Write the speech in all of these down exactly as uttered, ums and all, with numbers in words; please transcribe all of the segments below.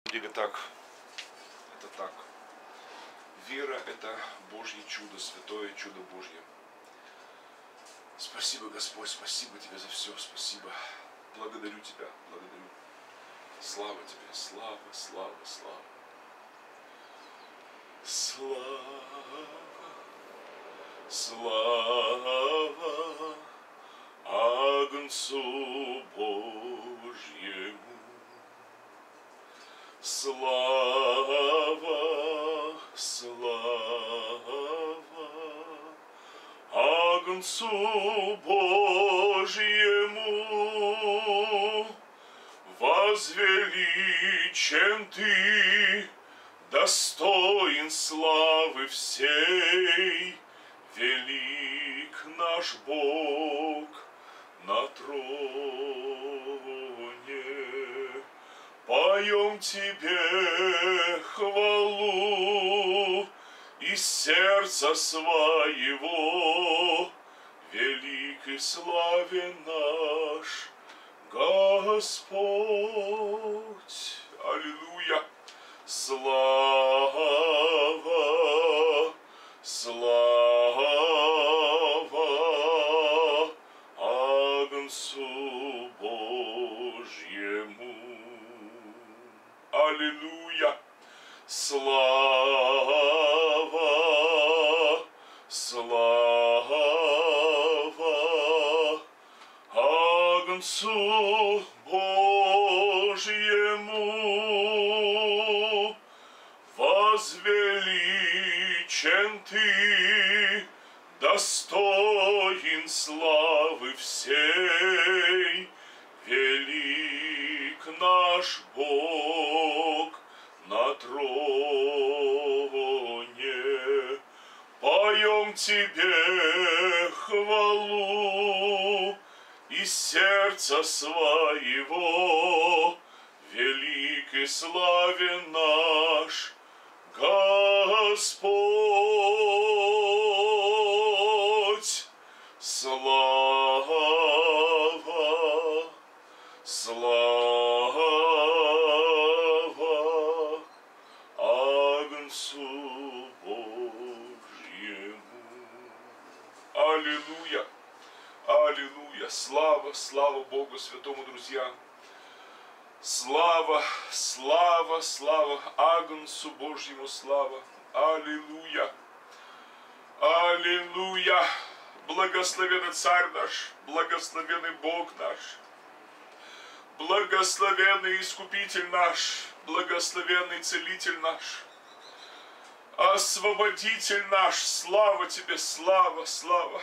Или так, это так. Вера – это Божье чудо, святое чудо Божье. Спасибо, Господь, спасибо Тебе за все, спасибо. Благодарю Тебя, благодарю. Слава Тебе, слава, слава, слава. Слава, слава Агнцу Божьему. Слава, слава Агнцу Божьему. Возвеличен Ты, достоин славы всей, велик наш Бог на троне. Поем Тебе хвалу из сердца своего, велик и славен наш Господь. Аллилуйя. Слава, слава Агнцу Божьему. Аллилуйя. Слава, слава Агнцу Божьему. Возвеличен Ты, достоин славы всей, велик наш Бог на троне. Поем Тебе хвалу из сердца своего, велик и славен наш Господь. Слава, слава Агнцу Божьему. Аллилуйя, аллилуйя. Слава, слава Богу Святому, друзья. Слава, слава, слава Агнцу Божьему, слава. Аллилуйя, аллилуйя. Благословенный Царь наш, благословенный Бог наш, благословенный Искупитель наш, благословенный Целитель наш, Освободитель наш. Слава Тебе, слава, слава.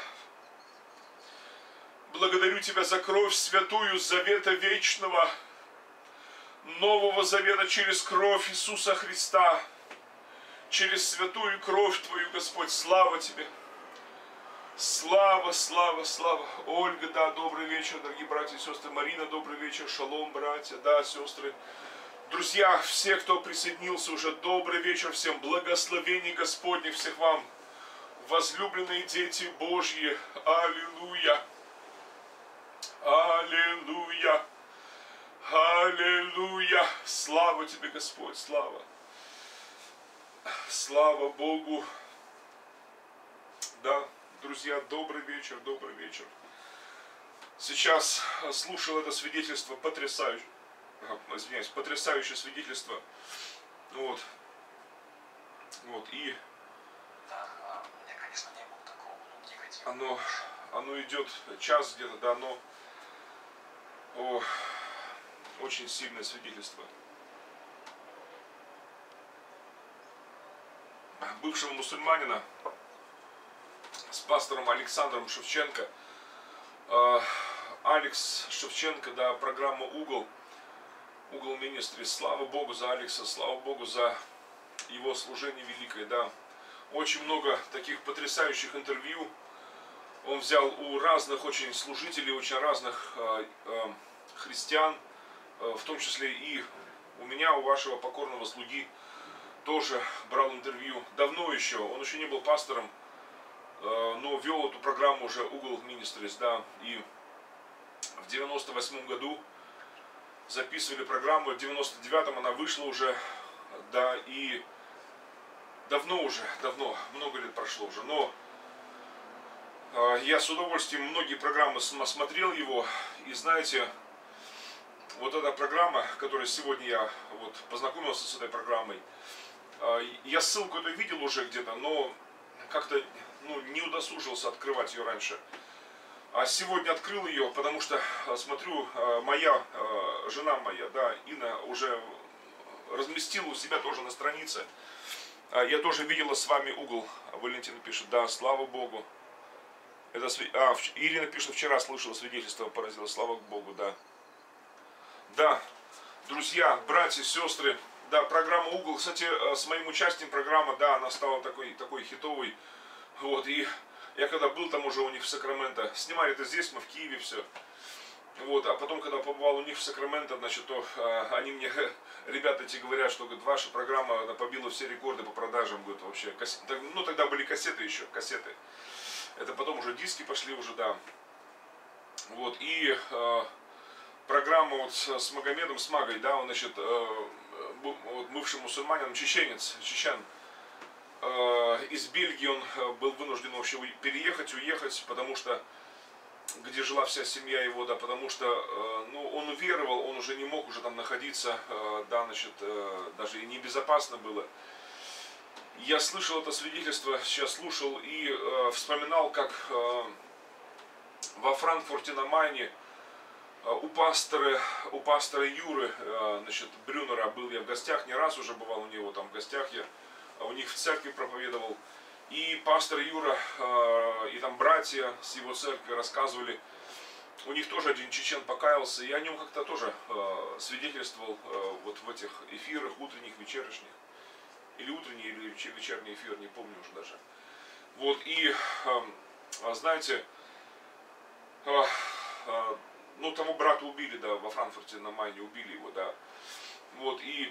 Благодарю Тебя за кровь святую завета вечного, Нового Завета через кровь Иисуса Христа, через святую кровь Твою, Господь. Слава Тебе. Слава, слава, слава. Ольга, да, добрый вечер, дорогие братья и сестры. Марина, добрый вечер. Шалом, братья, да, сестры. Друзья, все, кто присоединился уже, добрый вечер всем. Благословений Господних всех вам, возлюбленные дети Божьи. Аллилуйя. Аллилуйя. Аллилуйя! Слава Тебе, Господь, слава! Слава Богу! Да, друзья, добрый вечер, добрый вечер. Сейчас слушал это свидетельство, потрясающее, извиняюсь, потрясающее свидетельство. Вот. Вот, и оно, оно идет час где-то, да, но о, очень сильное свидетельство бывшего мусульманина с пастором Александром Шевченко. Алекс Шевченко, да, программа «Угол», «Угол Министри». Слава Богу за Алекса, слава Богу за его служение великое, да. Очень много таких потрясающих интервью он взял у разных очень служителей, очень разных э, э, христиан, в том числе и у меня, у вашего покорного слуги, тоже брал интервью. Давно еще, он еще не был пастором, но вел эту программу уже «Угол Министрис», да, и в девяносто восьмом году записывали программу в девяносто девятом, она вышла уже, да, и давно уже, давно, много лет прошло уже, но э, я с удовольствием многие программы смотрел его, и знаете, вот эта программа, которой сегодня я вот познакомился с этой программой, э, я ссылку эту видел уже где-то, но как-то ну, не удосужился открывать ее раньше. А сегодня открыл ее, потому что, смотрю, моя, жена моя, да, Инна, уже разместила у себя тоже на странице. Я тоже видела с вами угол. Валентина пишет, да, слава Богу. Это, а, Ирина пишет, вчера слышала свидетельство, поразило, слава Богу, да. Да, друзья, братья, сестры, да, программа «Угол», кстати, с моим участием программа, да, она стала такой, такой хитовой. Вот, и я когда был там уже у них в Сакраменто, снимали это здесь, мы в Киеве, все. Вот, а потом, когда побывал у них в Сакраменто, значит, то а, они мне, ребята эти говорят, что, говорит, ваша программа, она побила все рекорды по продажам, говорит, вообще. Кассет, ну, тогда были кассеты еще, кассеты. Это потом уже диски пошли уже, да. Вот, и а, программа вот с, с Магомедом, с Магой, да, он, значит, а, вот, бывший мусульманин, чеченец, чечен. Из Бельгии он был вынужден вообще переехать, уехать, потому что, где жила вся семья его, да, потому что, ну, он уверовал, он уже не мог уже там находиться, да, значит, даже и небезопасно было. Я слышал это свидетельство, сейчас слушал и э, вспоминал, как э, во Франкфурте на Майне э, у пастора, у пастора Юры, э, значит, Брюнера был я в гостях, не раз уже бывал у него там в гостях я. У них в церкви проповедовал. И пастор Юра, э, и там братья с его церкви рассказывали. У них тоже один чечен покаялся. И о нем как-то тоже э, свидетельствовал э, вот в этих эфирах, утренних, вечерних. Или утренний, или вечерний эфир, не помню уже даже. Вот, и, э, знаете, э, э, ну, того брата убили, да, во Франкфурте на Майне убили его, да. Вот, и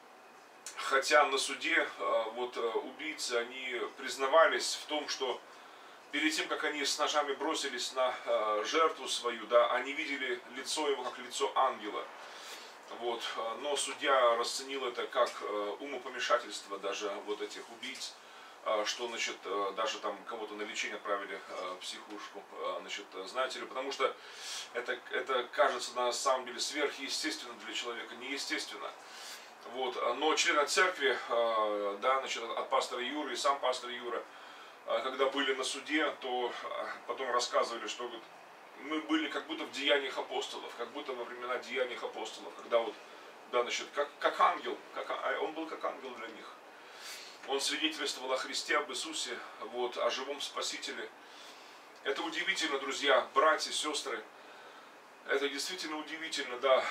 хотя на суде вот убийцы, они признавались в том, что перед тем, как они с ножами бросились на жертву свою, да, они видели лицо его как лицо ангела. Вот. Но судья расценил это как умопомешательство даже вот этих убийц, что, значит, даже там кого-то на лечение отправили в психушку, значит, знаете ли, потому что это, это кажется на самом деле сверхъестественно для человека, неестественно. Вот. Но члены церкви, да, значит, от пастора Юры и сам пастор Юра, когда были на суде, то потом рассказывали, что вот, мы были как будто в деяниях апостолов, как будто во времена деяниях апостолов, когда вот, да, значит, как, как ангел, как, он был как ангел для них. Он свидетельствовал о Христе, об Иисусе, вот, о живом Спасителе. Это удивительно, друзья, братья, сестры. Это действительно удивительно, да.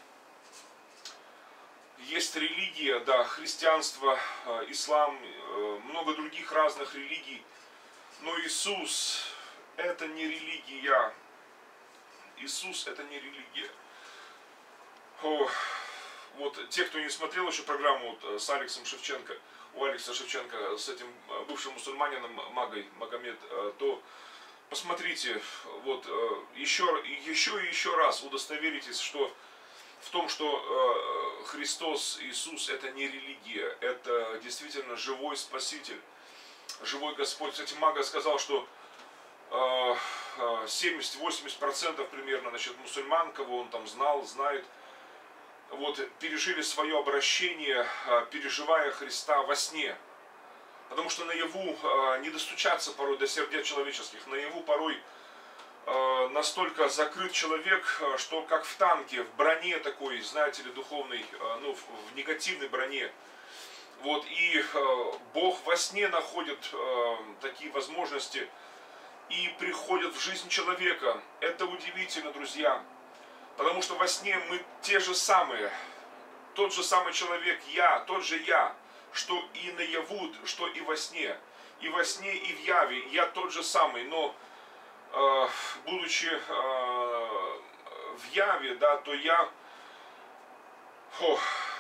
Есть религия, да, христианство, ислам, много других разных религий. Но Иисус – это не религия. Иисус – это не религия. О, вот те, кто не смотрел еще программу вот, с Алексом Шевченко, у Алекса Шевченко, с этим бывшим мусульманином Магой, Магомед, то посмотрите, вот еще, еще и еще раз удостоверитесь, что в том, что э, Христос, Иисус, это не религия, это действительно живой Спаситель, живой Господь. Кстати, Мага сказал, что э, семьдесят-восемьдесят процентов примерно, значит, мусульман, кого он там знал, знает, вот, пережили свое обращение, э, переживая Христа во сне. Потому что наяву э, не достучаться порой до сердец человеческих, наяву порой настолько закрыт человек, что как в танке, в броне такой, знаете ли, духовной, ну, в негативной броне. Вот, и Бог во сне находит такие возможности и приходит в жизнь человека. Это удивительно, друзья, потому что во сне мы те же самые, тот же самый человек, я, тот же я, что и наяву, что и во сне. И во сне, и в яве я тот же самый, но будучи э, в яве, да, то я о,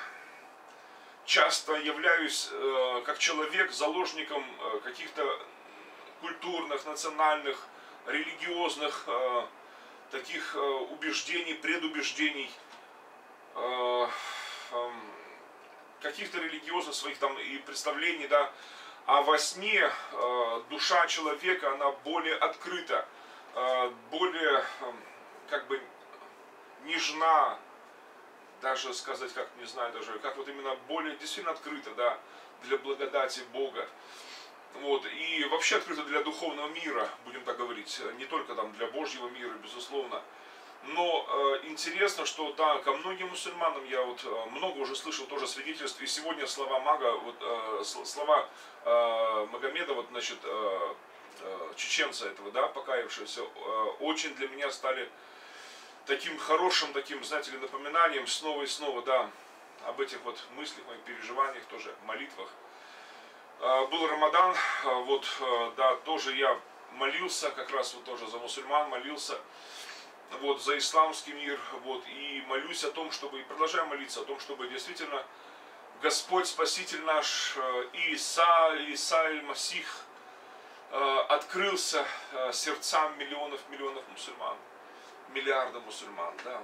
часто являюсь э, как человек заложником э, каких-то культурных, национальных, религиозных э, таких э, убеждений, предубеждений. э, э, каких-то религиозных своих там и представлений, да, а во сне э, душа человека, она более открыта, э, более, э, как бы, нежна, даже сказать, как, не знаю, даже, как вот именно более действительно открыта, да, для благодати Бога. Вот, и вообще открыто для духовного мира, будем так говорить, не только там для Божьего мира, безусловно. Но э, интересно, что да, ко многим мусульманам я вот э, много уже слышал тоже свидетельств, и сегодня слова Мага, вот, э, слова э, Магомеда, вот, значит, э, э, чеченца этого, да, покаявшегося, э, очень для меня стали таким хорошим, таким, знаете ли, напоминанием снова и снова, да, об этих вот мыслях, моих переживаниях, тоже молитвах. Э, был Рамадан, э, вот, э, да, тоже я молился, как раз вот тоже за мусульман молился, вот, за исламский мир, вот, и молюсь о том, чтобы, и продолжаю молиться о том, чтобы действительно Господь, Спаситель наш, Иса, Иса аль-Масих, открылся сердцам миллионов, миллионов мусульман, миллиарда мусульман, да.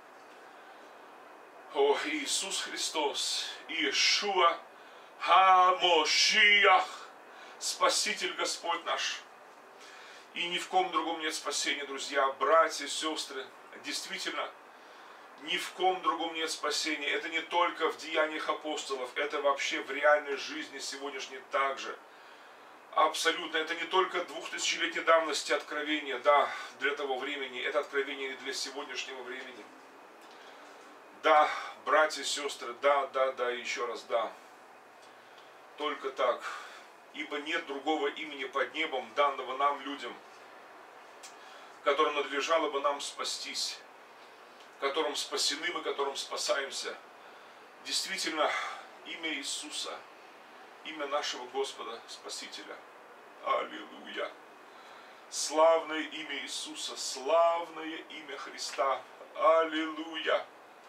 О, Иисус Христос, Иешуа Ха-Мошиах, Спаситель Господь наш. И ни в ком другом нет спасения, друзья, братья, сестры. Действительно, ни в ком другом нет спасения. Это не только в деяниях апостолов, это вообще в реальной жизни сегодняшней также. Абсолютно, это не только двухтысячелетней давности откровения, да, для того времени, это откровение и для сегодняшнего времени. Да, братья, сестры, да, да, да, еще раз, да. Только так. Ибо нет другого имени под небом, данного нам, людям, которым надлежало бы нам спастись, которым спасены мы, которым спасаемся. Действительно, имя Иисуса, имя нашего Господа, Спасителя. Аллилуйя. Славное имя Иисуса, славное имя Христа. Аллилуйя.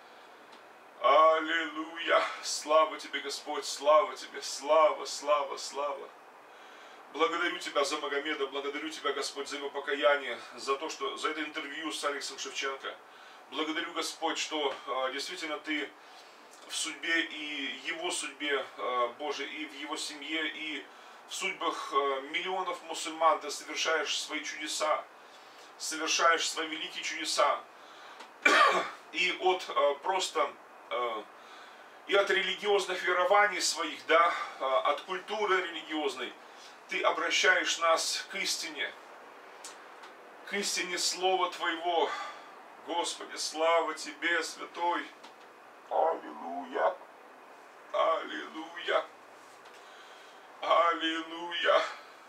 Аллилуйя! Слава Тебе, Господь, слава Тебе, слава, слава, слава. Благодарю Тебя за Магомеда, благодарю Тебя, Господь, за его покаяние, за то, что, за это интервью с Алексом Шевченко. Благодарю, Господь, что э, действительно Ты в судьбе и его судьбе, э, Боже, и в его семье, и в судьбах э, миллионов мусульман Ты совершаешь свои чудеса, совершаешь свои великие чудеса. И от э, просто... и от религиозных верований своих, да, от культуры религиозной, Ты обращаешь нас к истине, к истине Слова Твоего. Господи, слава Тебе, Святой! Аллилуйя! Аллилуйя! Аллилуйя!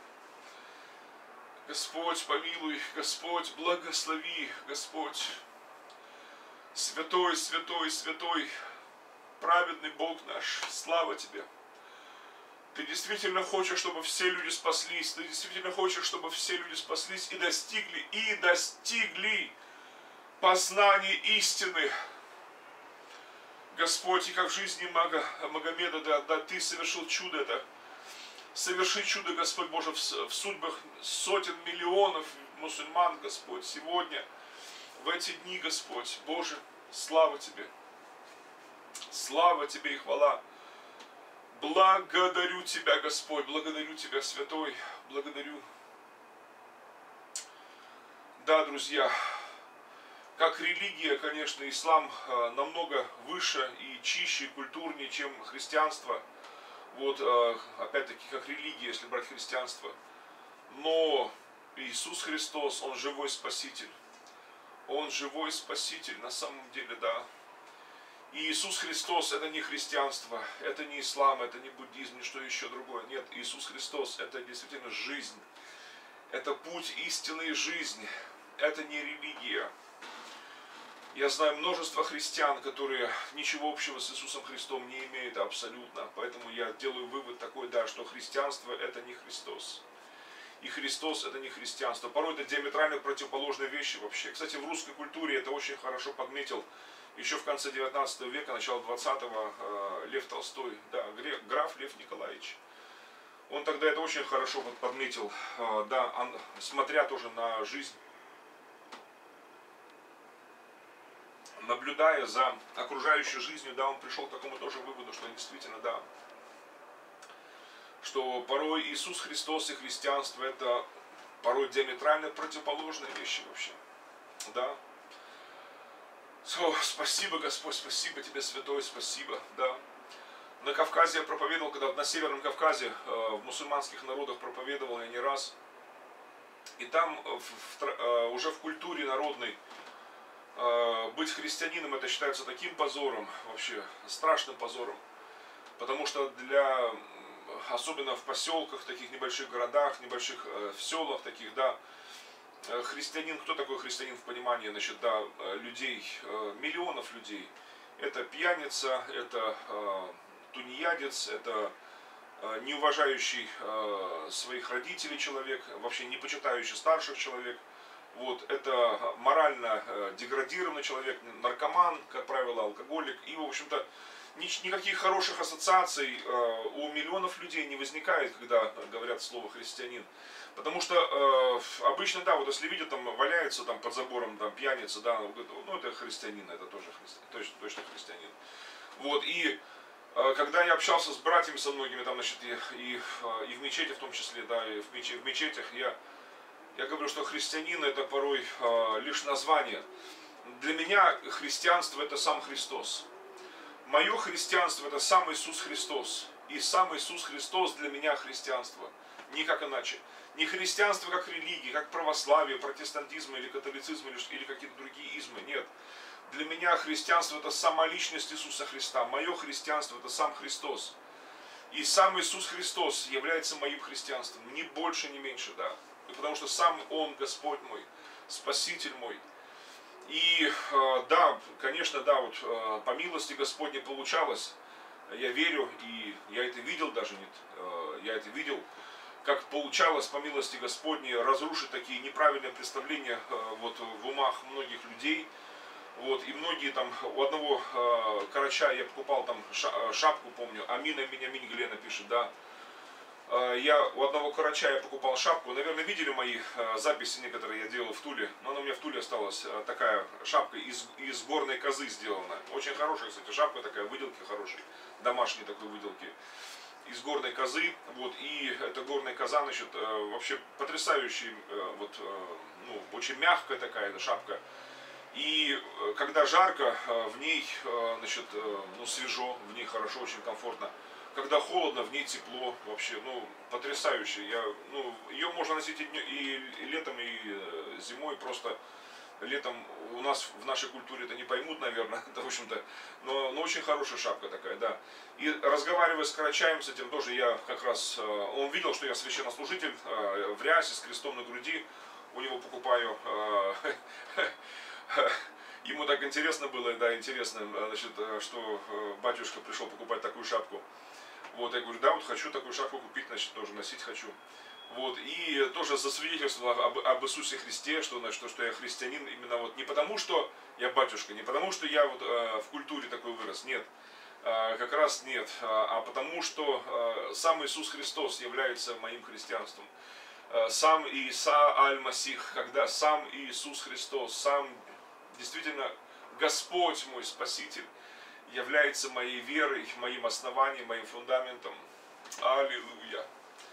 Господь, помилуй, Господь, благослови, Господь! Святой, святой, святой, праведный Бог наш, слава Тебе. Ты действительно хочешь, чтобы все люди спаслись. Ты действительно хочешь, чтобы все люди спаслись и достигли, и достигли познания истины. Господь, и как в жизни Мага, Магомеда, да, да, Ты совершил чудо это. Соверши чудо, Господь Боже, в, в судьбах сотен миллионов мусульман, Господь, сегодня. В эти дни, Господь, Боже, слава Тебе, слава Тебе и хвала. Благодарю Тебя, Господь, благодарю Тебя, Святой, благодарю. Да, друзья, как религия, конечно, ислам намного выше и чище, и культурнее, чем христианство. Вот, опять-таки, как религия, если брать христианство. Но Иисус Христос, Он живой Спаситель. Он живой Спаситель, на самом деле, да. И Иисус Христос это не христианство, это не ислам, это не буддизм, ни что еще другое. Нет, Иисус Христос это действительно жизнь. Это путь истинной жизни. Это не религия. Я знаю множество христиан, которые ничего общего с Иисусом Христом не имеют абсолютно. Поэтому я делаю вывод такой, да, что христианство это не Христос. И Христос это не христианство. Порой это диаметрально противоположные вещи вообще. Кстати, в русской культуре это очень хорошо подметил еще в конце девятнадцатого века, начало двадцатого э, Лев Толстой, да, граф Лев Николаевич. Он тогда это очень хорошо вот подметил, э, да, он, смотря тоже на жизнь наблюдая за окружающей жизнью, да, он пришел к такому тоже выводу, что действительно, да, что порой Иисус Христос и христианство — это порой диаметрально противоположные вещи вообще, да. О, спасибо, Господь, спасибо Тебе, Святой, спасибо, да. На Кавказе я проповедовал, когда на Северном Кавказе, в мусульманских народах проповедовал я не раз. И там в, в, уже в культуре народной быть христианином — это считается таким позором, вообще страшным позором. Потому что для, особенно в поселках, таких небольших городах, небольших в селах таких, да, христианин, кто такой христианин в понимании, значит, да, людей, миллионов людей. Это пьяница, это тунеядец, это не уважающий своих родителей человек, вообще не почитающий старших человек. Вот, это морально деградированный человек, наркоман, как правило, алкоголик. И, в общем-то, никаких хороших ассоциаций у миллионов людей не возникает, когда говорят слово христианин. Потому что обычно, да, вот если видят, там валяется там под забором там пьяница, да, ну это христианин, это тоже христианин, точно, точно христианин. Вот, и когда я общался с братьями со многими, там, значит, и, и, и в мечети в том числе, да, и в, мече, в мечетях, я, я говорю, что христианин — это порой э, лишь название. Для меня христианство — это сам Христос. Мое христианство — это сам Иисус Христос. И сам Иисус Христос для меня христианство. Никак иначе. Не христианство как религия, как православие, протестантизм или католицизм, или, или какие-то другие измы. Нет. Для меня христианство — это сама личность Иисуса Христа. Мое христианство — это сам Христос. И сам Иисус Христос является моим христианством. Ни больше, ни меньше, да. Потому что сам Он Господь мой, Спаситель мой. И да, конечно, да, вот по милости Господней получалось. Я верю, и я это видел даже, нет, я это видел, как получалось по милости Господней разрушить такие неправильные представления вот в умах многих людей. Вот, и многие там, у одного э, карача я покупал там шапку, помню, Амина меня Минь Глена пишет, да. Э, я у одного карача я покупал шапку, наверное, видели мои э, записи некоторые я делал в Туле, но она у меня в Туле осталась, э, такая шапка из, из горной козы сделана. Очень хорошая, кстати, шапка такая, выделки хорошие, домашней такой выделки. Из горной козы, вот, и эта горная коза, значит, э, вообще потрясающая, э, вот, э, ну, очень мягкая такая шапка. И когда жарко, в ней, значит, ну, свежо, в ней хорошо, очень комфортно. Когда холодно, в ней тепло, вообще, ну, потрясающе. Я, ну, ее можно носить и, днем, и летом, и зимой, просто летом у нас в нашей культуре это не поймут, наверное, это, в общем-то, но, но очень хорошая шапка такая, да. И разговаривая с карачаем, с этим тоже я как раз, он видел, что я священнослужитель в рясе с крестом на груди, у него покупаю. Ему так интересно было, да, интересно, значит, что батюшка пришел покупать такую шапку. Вот, я говорю, да, вот хочу такую шапку купить, значит, тоже носить хочу. Вот, и тоже засвидетельствовал об, об Иисусе Христе, что, значит, что я христианин именно вот не потому, что я батюшка, не потому, что я вот э, в культуре такой вырос, нет, э, как раз нет, а потому, что э, сам Иисус Христос является моим христианством. Сам Иса Аль-Масих, когда сам Иисус Христос, сам действительно Господь мой Спаситель является моей верой, моим основанием, моим фундаментом. Аллилуйя.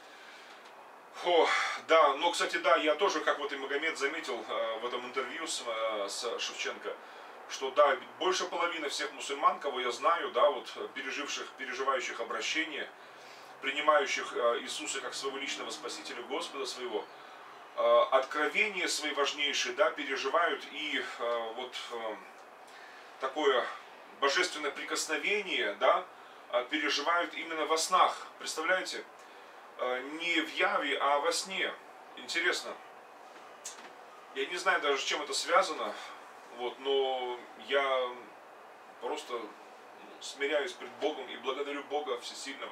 О, да, но, кстати, да, я тоже, как вот и Магомед заметил в этом интервью с, с Шевченко, что, да, больше половины всех мусульман, кого я знаю, да, вот, переживших, переживающих обращение, принимающих Иисуса как своего личного Спасителя, Господа своего, откровения свои важнейшие, да, переживают и вот такое божественное прикосновение, да, переживают именно во снах. Представляете? Не в яве, а во сне. Интересно. Я не знаю даже, с чем это связано, вот, но я просто смиряюсь пред Богом и благодарю Бога Всесильного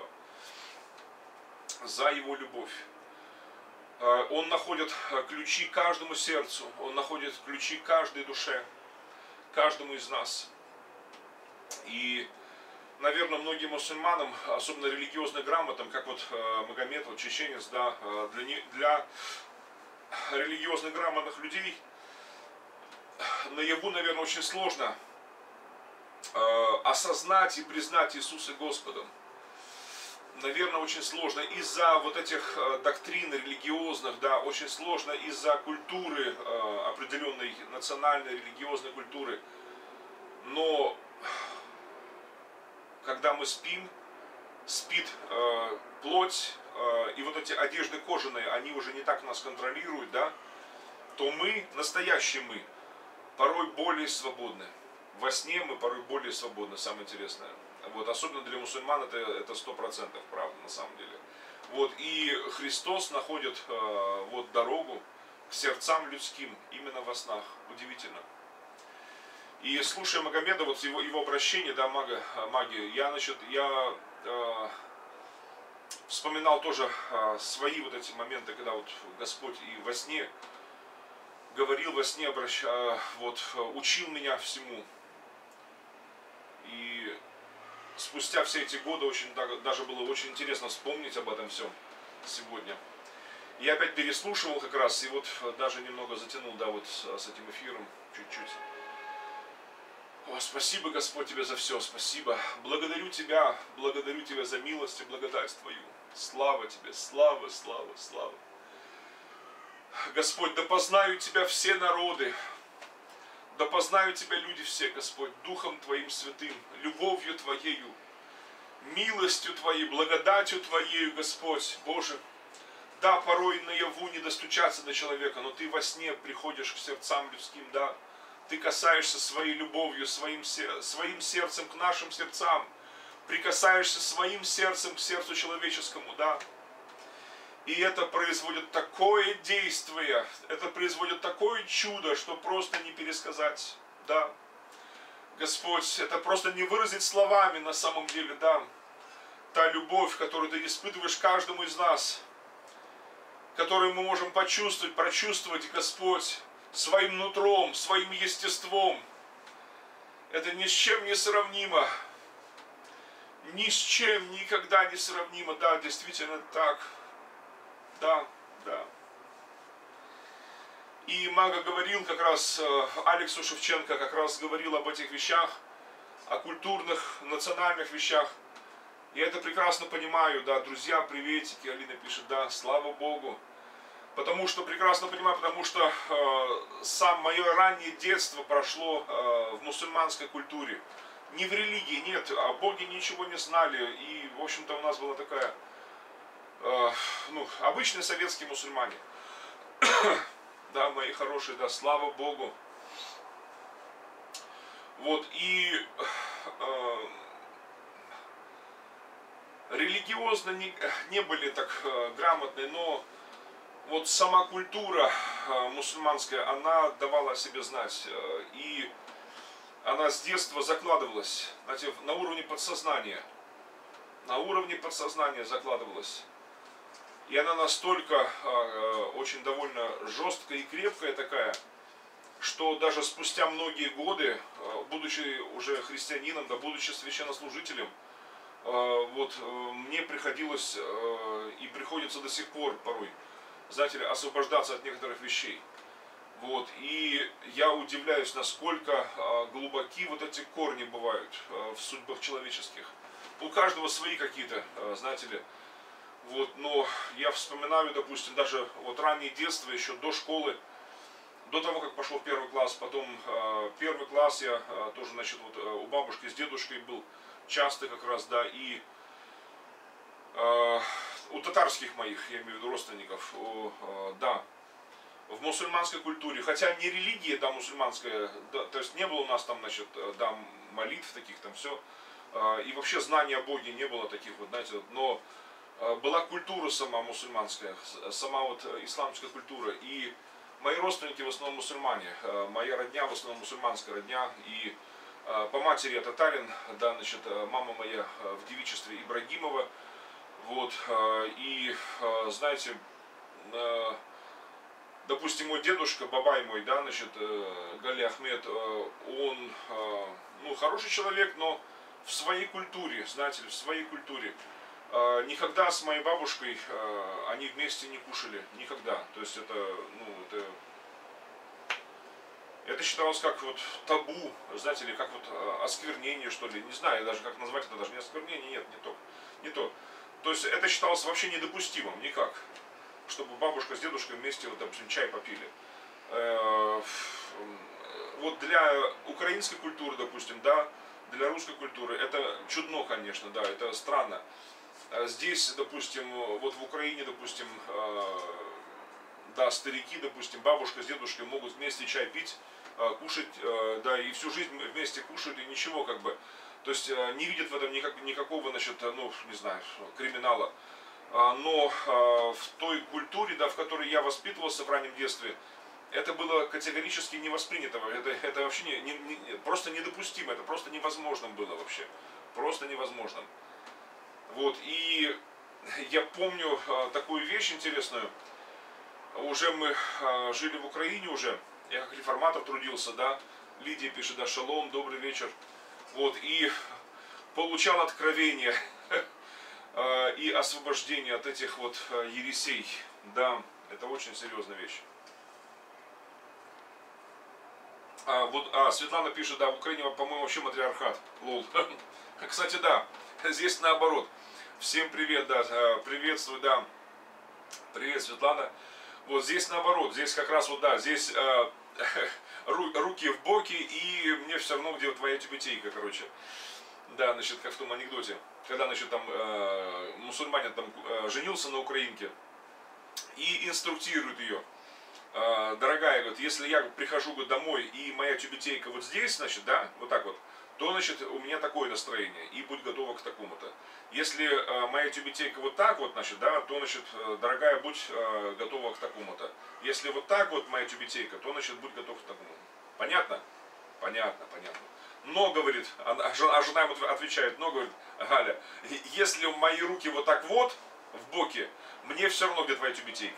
за Его любовь. Он находит ключи каждому сердцу, Он находит ключи каждой душе, каждому из нас. И, наверное, многим мусульманам, особенно религиозно грамотным, как вот Магомед, вот чеченец, да, для, не, для религиозно грамотных людей наяву, наверное, очень сложно э, осознать и признать Иисуса Господом. Наверное, очень сложно из-за вот этих э, доктрин религиозных, да, очень сложно из-за культуры, э, определенной национальной религиозной культуры. Но когда мы спим, спит э, плоть, э, и вот эти одежды кожаные, они уже не так нас контролируют, да, то мы, настоящие мы, порой более свободны. Во сне мы порой более свободны, самое интересное. Вот, особенно для мусульман это это сто процентов правда на самом деле. Вот, и Христос находит э, вот дорогу к сердцам людским именно во снах. Удивительно. И слушая Магомеда, вот его, его обращение, да, мага, магию, я, значит, я э, вспоминал тоже э, свои вот эти моменты, когда вот Господь и во сне говорил, во сне обращ, э, вот, учил меня всему. И спустя все эти годы очень, даже было очень интересно вспомнить об этом всем сегодня. Я опять переслушивал как раз, и вот даже немного затянул, да, вот с, с этим эфиром, чуть-чуть. О, спасибо, Господь, Тебе за все, спасибо. Благодарю Тебя, благодарю Тебя за милость и благодать Твою. Слава Тебе, слава, слава, слава. Господь, да познают Тебя все народы, да познают Тебя люди все, Господь, Духом Твоим святым, любовью Твоею, милостью Твоей, благодатью Твоею, Господь, Боже. Да, порой наяву не достучаться до человека, но Ты во сне приходишь к сердцам людским, да. Ты касаешься своей любовью, своим, своим сердцем к нашим сердцам. Прикасаешься своим сердцем к сердцу человеческому, да. И это производит такое действие, это производит такое чудо, что просто не пересказать, да. Господь, это просто не выразить словами на самом деле, да. Та любовь, которую Ты испытываешь каждому из нас, которую мы можем почувствовать, прочувствовать, Господь, своим нутром, своим естеством. Это ни с чем не сравнимо. Ни с чем никогда не сравнимо. Да, действительно так. Да, да. И Мага говорил как раз, Алексу Шевченко как раз говорил об этих вещах, о культурных, национальных вещах. Я это прекрасно понимаю, да, друзья, приветики, Алина пишет, да, слава Богу. Потому что, прекрасно понимаю, потому что э, сам мое раннее детство прошло э, в мусульманской культуре. Не в религии, нет, о Боге ничего не знали. И, в общем-то, у нас была такая, э, ну, обычные советские мусульмане. Да, мои хорошие, да, слава Богу. Вот, и э, религиозно не, не были так э, грамотны, но вот сама культура э, мусульманская, она давала о себе знать. Э, и она с детства закладывалась, знаете, на уровне подсознания. На уровне подсознания закладывалась. И она настолько э, очень довольно жесткая и крепкая такая, что даже спустя многие годы, э, будучи уже христианином, да будучи священнослужителем, э, вот э, мне приходилось э, и приходится до сих пор порой, знаете ли, освобождаться от некоторых вещей. Вот. И я удивляюсь, насколько э, глубоки вот эти корни бывают э, в судьбах человеческих. У каждого свои какие-то, э, знаете ли. Вот. Но я вспоминаю, допустим, даже вот раннее детство, еще до школы, до того, как пошел в первый класс, потом э, первый класс я э, тоже, значит, вот, э, у бабушки с дедушкой был часто как раз, да, и э, у татарских моих, я имею в виду родственников, о, э, да, в мусульманской культуре, хотя не религия, да, мусульманская, да, то есть не было у нас там, значит, да, молитв таких там, все, э, и вообще знания о Боге не было таких, вот, знаете, но э, была культура сама мусульманская, сама вот исламская культура, и мои родственники в основном мусульмане, э, моя родня в основном мусульманская родня, и э, по матери я татарин, да, значит, мама моя в девичестве Ибрагимова, вот, э, и, э, знаете, э, допустим, мой дедушка, бабай мой, да, значит, э, Гали Ахмед, э, он, э, ну, хороший человек, но в своей культуре, знаете ли, в своей культуре. Э, никогда с моей бабушкой э, они вместе не кушали, никогда. То есть это, ну, это, Это считалось как вот табу, знаете, или как вот осквернение, что ли. Не знаю даже, как назвать это, даже не осквернение, нет, не то. Не то. То есть это считалось вообще недопустимым, никак. Чтобы бабушка с дедушкой вместе, вот, допустим, чай попили. Вот для украинской культуры, допустим, да, для русской культуры это чудно, конечно, да, это странно. Здесь, допустим, вот в Украине, допустим, да, старики, допустим, бабушка с дедушкой могут вместе чай пить, кушать, да, и всю жизнь вместе кушают, и ничего, как бы. То есть не видят в этом никак, никакого, значит, ну, не знаю, криминала. Но в той культуре, да, в которой я воспитывался в раннем детстве, это было категорически не воспринято. Это, это вообще не, не, не, просто недопустимо, это просто невозможно было вообще. Просто невозможно. Вот, и я помню такую вещь интересную. Уже мы жили в Украине уже, я как реформатор трудился, да, Лидия пишет, да, шалом, добрый вечер. Вот, и получал откровение и освобождение от этих вот ересей. Да, это очень серьезная вещь. А, вот, а, Светлана пишет, да, в Украине, по-моему, вообще матриархат. Лол. Кстати, да, здесь наоборот. Всем привет, да, приветствую, да. Привет, Светлана. Вот здесь наоборот, здесь как раз вот, да, здесь э, руки в боки, и мне все равно, где твоя тюбетейка, короче. Да, значит, как в том анекдоте. Когда, значит, там э, мусульманин там э, женился на украинке и инструктирует ее. Э, дорогая, говорит, если я прихожу говорит, домой, и моя тюбетейка вот здесь, значит, да, вот так вот, то, значит, у меня такое настроение, и будь готова к такому-то. Если э, моя тюбетейка вот так вот, значит, да, то, значит, дорогая, будь э, готова к такому-то. Если вот так вот моя тюбетейка, то, значит, будь готов к такому. Понятно? Понятно, понятно. Но, говорит, а жена ему отвечает, но, говорит, Галя, если мои руки вот так вот, в боке, мне все равно, где твоя тюбетейка.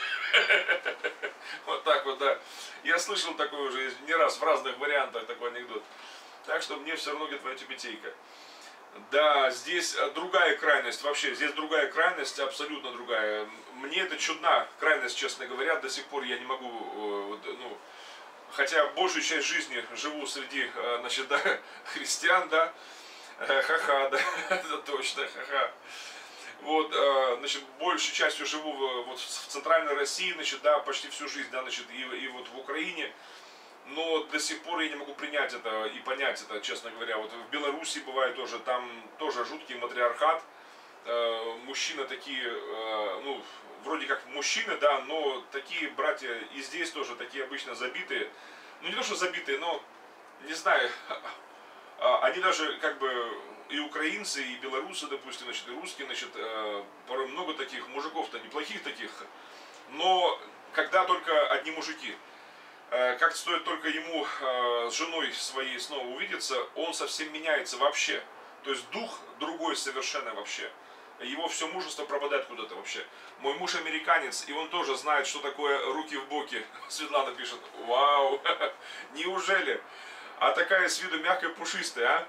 Вот так вот, да. Я слышал такой уже не раз в разных вариантах такой анекдот. Так что мне все равно, где твоя тюбетейка. Да, здесь другая крайность, вообще, здесь другая крайность, абсолютно другая. Мне это чудна крайность, честно говоря, до сих пор я не могу, ну, хотя большую часть жизни живу среди, значит, да, христиан, да, ха-ха, да, это точно, ха-ха. Вот, значит, большей частью живу вот в центральной России, значит, да, почти всю жизнь, да, значит, и, и вот в Украине. Но до сих пор я не могу принять это и понять это, честно говоря. Вот в Беларуси бывает тоже, там тоже жуткий матриархат. Э, мужчины такие, э, ну, вроде как мужчины, да, но такие братья и здесь тоже такие обычно забитые. Ну, не то, что забитые, но, не знаю, они даже как бы и украинцы, и белорусы, допустим, значит, и русские, значит, э, порой много таких мужиков-то, неплохих таких. Но когда только одни мужики. Как стоит только ему с женой своей снова увидеться, он совсем меняется вообще. То есть дух другой совершенно вообще. Его все мужество пропадает куда-то вообще. Мой муж американец, и он тоже знает, что такое руки в боки. Светлана пишет, вау, неужели? А такая с виду мягкая, пушистая, а?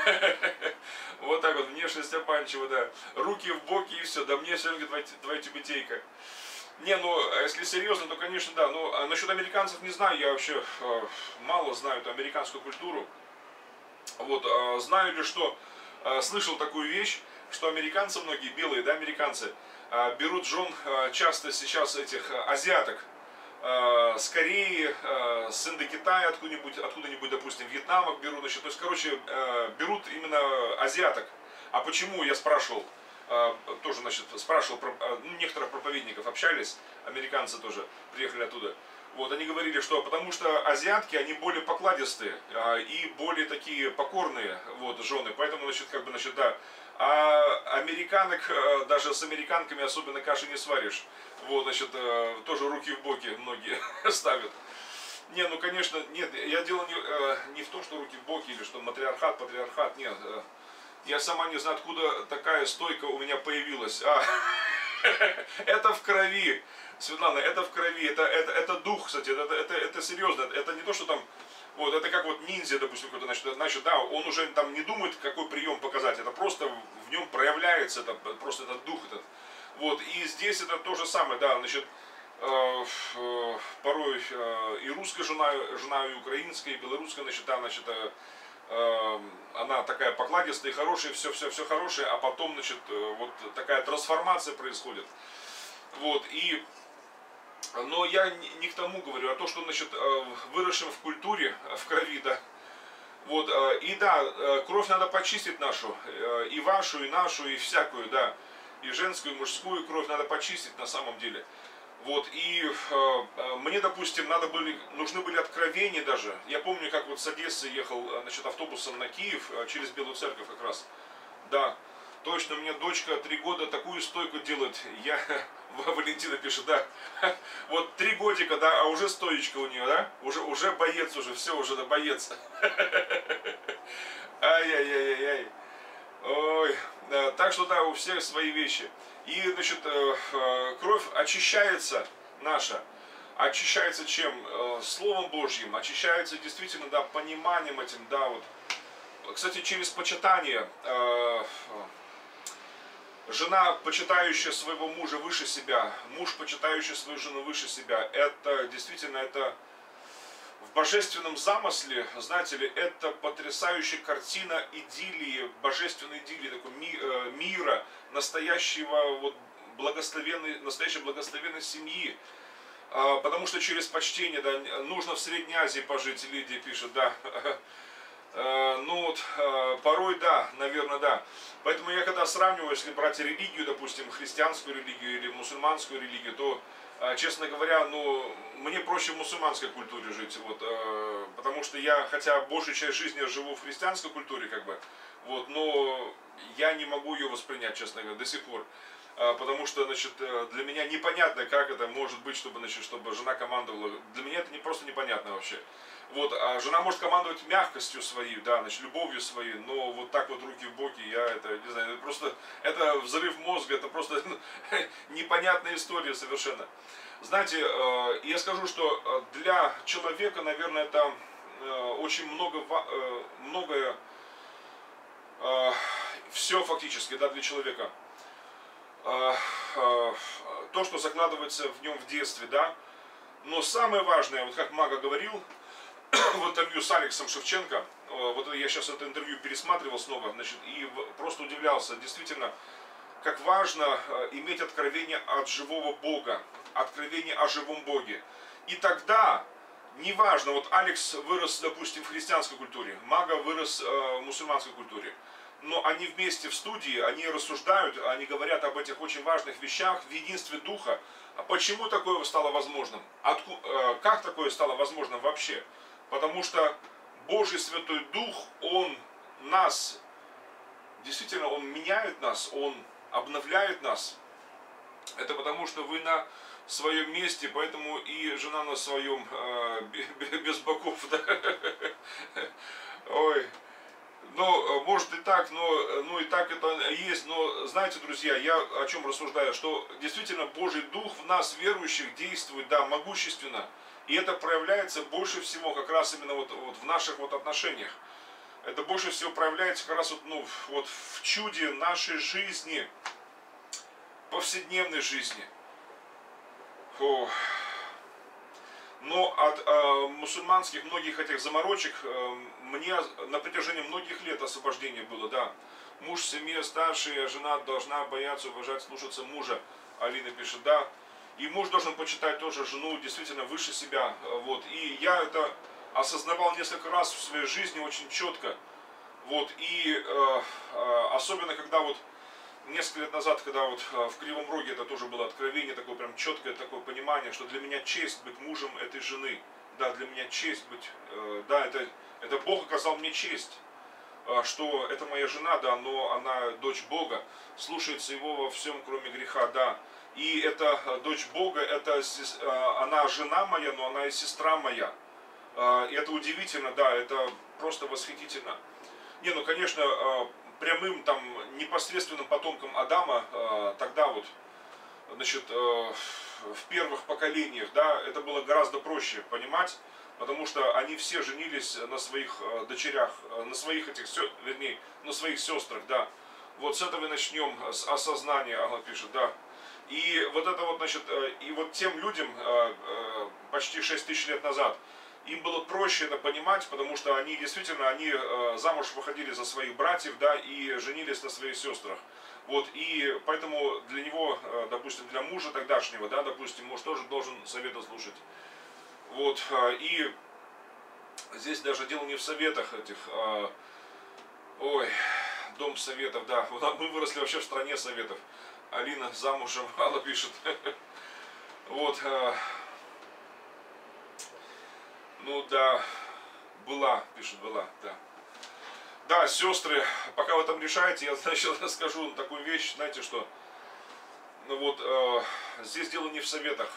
Вот так вот, внешность обманчива, да. Руки в боки и все, да мне все равно твоя тюбетейка. Не, ну, если серьезно, то, конечно, да. Ну, а насчет американцев не знаю, я вообще э, мало знаю эту американскую культуру. Вот, э, знаю ли, что, э, слышал такую вещь, что американцы, многие белые, да, американцы, э, берут жен э, часто сейчас этих э, азиаток, э, с Кореи, э, с Индокитая, откуда-нибудь, откуда-нибудь, допустим, Вьетнама берут, значит, то есть, короче, э, берут именно азиаток. А почему, я спрашивал, тоже, значит, спрашивал, ну, некоторых проповедников общались, американцы тоже приехали оттуда. Вот, они говорили, что потому что азиатки, они более покладистые и более такие покорные, вот, жены, поэтому, значит, как бы, значит, да. А американок, даже с американками особенно каши не сваришь. Вот, значит, тоже руки в боки многие ставят. Не, ну, конечно, нет, я дело не, не в том, что руки в боки или что матриархат, патриархат, нет. Я сама не знаю, откуда такая стойка у меня появилась. А, это в крови, Светлана, это в крови, это, это, это дух, кстати, это, это, это серьезно, это не то, что там, вот, это как вот ниндзя, допустим, какой-то, значит, значит, да, он уже там не думает, какой прием показать, это просто в нем проявляется, это просто этот дух этот. Вот, и здесь это то же самое, да, значит, порой и русская жена, жена и украинская, и белорусская, значит, да, значит, она такая покладистая и хорошая, все, все, все хорошее, а потом, значит, вот такая трансформация происходит. Вот, и, но я не к тому говорю, а то, что, значит, выросшим в культуре, в крови, да, вот, и да, кровь надо почистить нашу, и вашу, и нашу, и всякую, да, и женскую, и мужскую кровь надо почистить на самом деле. Вот, и э, мне, допустим, надо были, нужны были откровения даже. Я помню, как вот с Одессы ехал, значит, автобусом на Киев, через Белую Церковь как раз. Да, точно, у меня дочка три года такую стойку делает. Я, Валентина пишет, да, вот три годика, да, а уже стоечка у нее, да, уже, уже боец уже, все, уже, да, боец. Ай-яй-яй-яй-яй. Ой, да, так что, да, у всех свои вещи. И, значит, кровь очищается наша. Очищается чем? Словом Божьим. Очищается действительно, да, пониманием этим, да, вот. Кстати, через почитание. Жена, почитающая своего мужа выше себя, муж, почитающий свою жену выше себя, это действительно, это в божественном замысле, знаете ли, это потрясающая картина идиллии, божественной идиллии, такой ми, э, мира, настоящего вот благословенной, настоящей благословенной семьи. А, потому что через почтение, да, нужно в Средней Азии пожить, Лидия пишет, да. Ну вот, порой да, наверное, да. Поэтому я когда сравниваю, если брать религию, допустим, христианскую религию или мусульманскую религию, то, честно говоря, ну, мне проще в мусульманской культуре жить, вот, потому что я, хотя большую часть жизни живу в христианской культуре, как бы, вот, но я не могу ее воспринять, честно говоря, до сих пор. Потому что, значит, для меня непонятно, как это может быть, чтобы, значит, чтобы жена командовала. Для меня это не просто непонятно вообще. Вот, а жена может командовать мягкостью своей, да, значит, любовью своей, но вот так вот руки в боки, я это, не знаю, это просто, это взрыв мозга, это просто непонятная история совершенно. Знаете, я скажу, что для человека, наверное, это очень много, многое, все фактически, да, для человека. То, что закладывается в нем в детстве, да, но самое важное, вот как Мага говорил в интервью с Алексом Шевченко, вот я сейчас это интервью пересматривал снова, значит, и просто удивлялся, действительно, как важно иметь откровение от живого Бога, откровение о живом Боге. И тогда, неважно, вот Алекс вырос, допустим, в христианской культуре, Мага вырос в мусульманской культуре, но они вместе в студии, они рассуждают, они говорят об этих очень важных вещах в единстве Духа. А почему такое стало возможным? Отку... Как такое стало возможным вообще? Потому что Божий Святой Дух, Он нас, действительно, Он меняет нас, Он обновляет нас. Это потому, что вы на своем месте, поэтому и жена на своем, без боков. Да? Ой. Ну, может и так, но ну и так это есть, но знаете, друзья, я о чем рассуждаю, что действительно Божий Дух в нас, верующих, действует, да, могущественно, и это проявляется больше всего как раз именно вот, вот в наших вот отношениях. Это больше всего проявляется как раз вот, ну, вот в чуде нашей жизни, повседневной жизни. Фу. Но от э, мусульманских многих этих заморочек э, мне на протяжении многих лет освобождение было, да. Муж в семье старший, а жена должна бояться, уважать, слушаться мужа. Алина пишет, да. И муж должен почитать тоже жену действительно выше себя. Вот. И я это осознавал несколько раз в своей жизни очень четко. Вот. И э, э, особенно когда вот несколько лет назад, когда вот в Кривом Роге это тоже было откровение, такое прям четкое такое понимание, что для меня честь быть мужем этой жены. Да, для меня честь быть, э, да, это, это Бог оказал мне честь, э, что это моя жена, да, но она дочь Бога, слушается Его во всем, кроме греха, да. И эта дочь Бога, это, э, она жена моя, но она и сестра моя. Э, и это удивительно, да, это просто восхитительно. Не, ну, конечно, э, прямым там непосредственным потомкам Адама э, тогда вот, значит, э, в первых поколениях, да, это было гораздо проще понимать, потому что они все женились на своих э, дочерях, э, на своих этих, вернее, на своих сестрах, да. Вот с этого и начнем, с осознания, ага, пишет, да. И вот это вот, значит, и вот тем людям почти шесть тысяч лет назад, им было проще это понимать, потому что они действительно, они замуж выходили за своих братьев, да, и женились на своих сестрах. Вот, и поэтому для него, допустим, для мужа тогдашнего, да, допустим, муж тоже должен совета слушать. Вот, и здесь даже дело не в советах этих, а, ой, дом советов, да, мы выросли вообще в стране советов. Алина замужем, Алла пишет. Вот, ну да, была, пишет, была, да. Да, сестры, пока вы там решаете, я, значит, расскажу такую вещь, знаете, что, ну вот, э, здесь дело не в советах.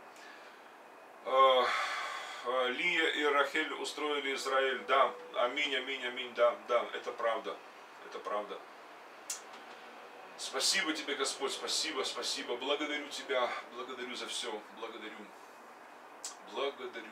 Э, Лия и Рахель устроили Израиль, да, аминь, аминь, аминь, да, да, это правда, это правда. Спасибо тебе, Господь, спасибо, спасибо, благодарю тебя, благодарю за все, благодарю, благодарю.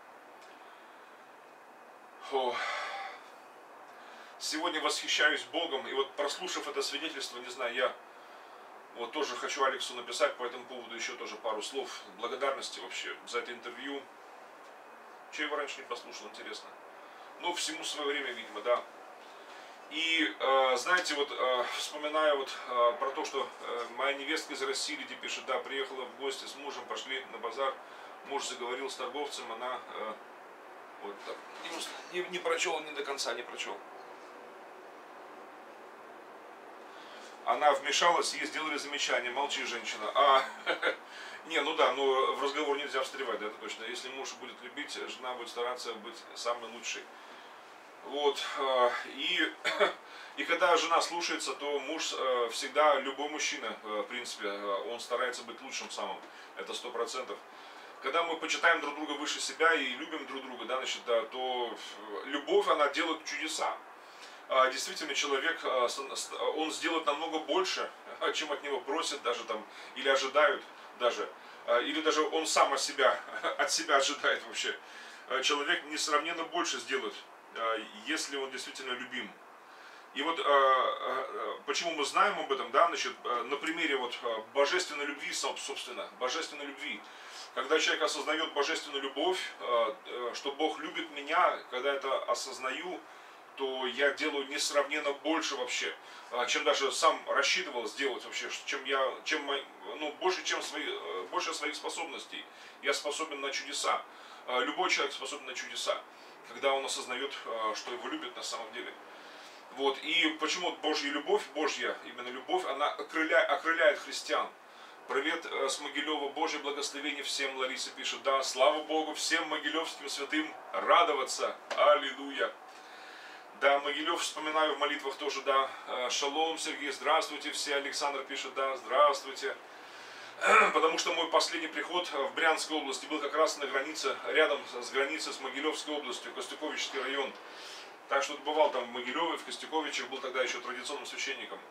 О. Сегодня восхищаюсь Богом, и вот прослушав это свидетельство, не знаю, я вот тоже хочу Алексу написать по этому поводу еще тоже пару слов благодарности вообще за это интервью. Че его раньше не послушал, интересно. Ну, всему свое время, видимо, да. И, э, знаете, вот э, вспоминаю вот э, про то, что э, моя невестка из России, где пишет, да, приехала в гости с мужем, пошли на базар, муж заговорил с торговцем, она э, вот так, не, не прочел, не до конца не прочел. Она вмешалась, ей сделали замечание, молчи, женщина. А, не, ну да, но в разговор нельзя встревать, да, это точно. Если муж будет любить, жена будет стараться быть самой лучшей. Вот, и, и когда жена слушается, то муж всегда, любой мужчина, в принципе, он старается быть лучшим самым, это сто процентов. Когда мы почитаем друг друга выше себя и любим друг друга, да, значит, да, то любовь, она делает чудеса. Действительно, человек, он сделает намного больше, чем от него просят даже там, или ожидают даже, или даже он сам от себя, от себя ожидает вообще. Человек несравненно больше сделает, если он действительно любим. И вот почему мы знаем об этом, да, значит, на примере вот божественной любви, собственно, божественной любви. Когда человек осознает божественную любовь, что Бог любит меня, когда это осознаю, то я делаю несравненно больше вообще, чем даже сам рассчитывал сделать вообще, чем я, чем, ну, больше, чем свои, больше своих способностей. Я способен на чудеса. Любой человек способен на чудеса, когда он осознает, что его любят на самом деле. Вот. И почему Божья любовь, Божья именно любовь, она окрыляет, окрыляет христиан. Привет с Могилева, Божье благословение всем, Лариса пишет, да, слава Богу, всем могилевским святым радоваться, аллилуйя. Да, Могилев вспоминаю в молитвах тоже, да, шалом, Сергей, здравствуйте все, Александр пишет, да, здравствуйте. Потому что мой последний приход в Брянской области был как раз на границе, рядом с границей с Могилевской областью, Костюковичский район. Так что бывал там в Могилеве, в Костюковичах, был тогда еще традиционным священником.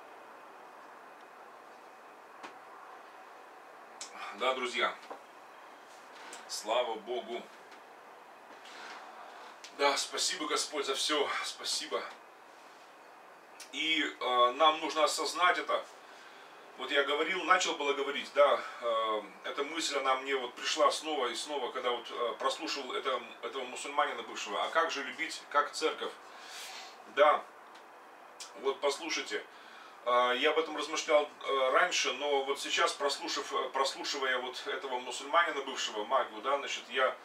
Да, друзья, слава Богу. Да, спасибо, Господь, за все, спасибо. И э, нам нужно осознать это. Вот я говорил, начал было говорить, да, э, эта мысль, она мне вот пришла снова и снова, когда вот э, прослушал это, этого мусульманина бывшего. А как же любить, как церковь? Да, вот послушайте, э, я об этом размышлял э, раньше, но вот сейчас, прослушав, прослушивая вот этого мусульманина бывшего, Магу, да, значит, я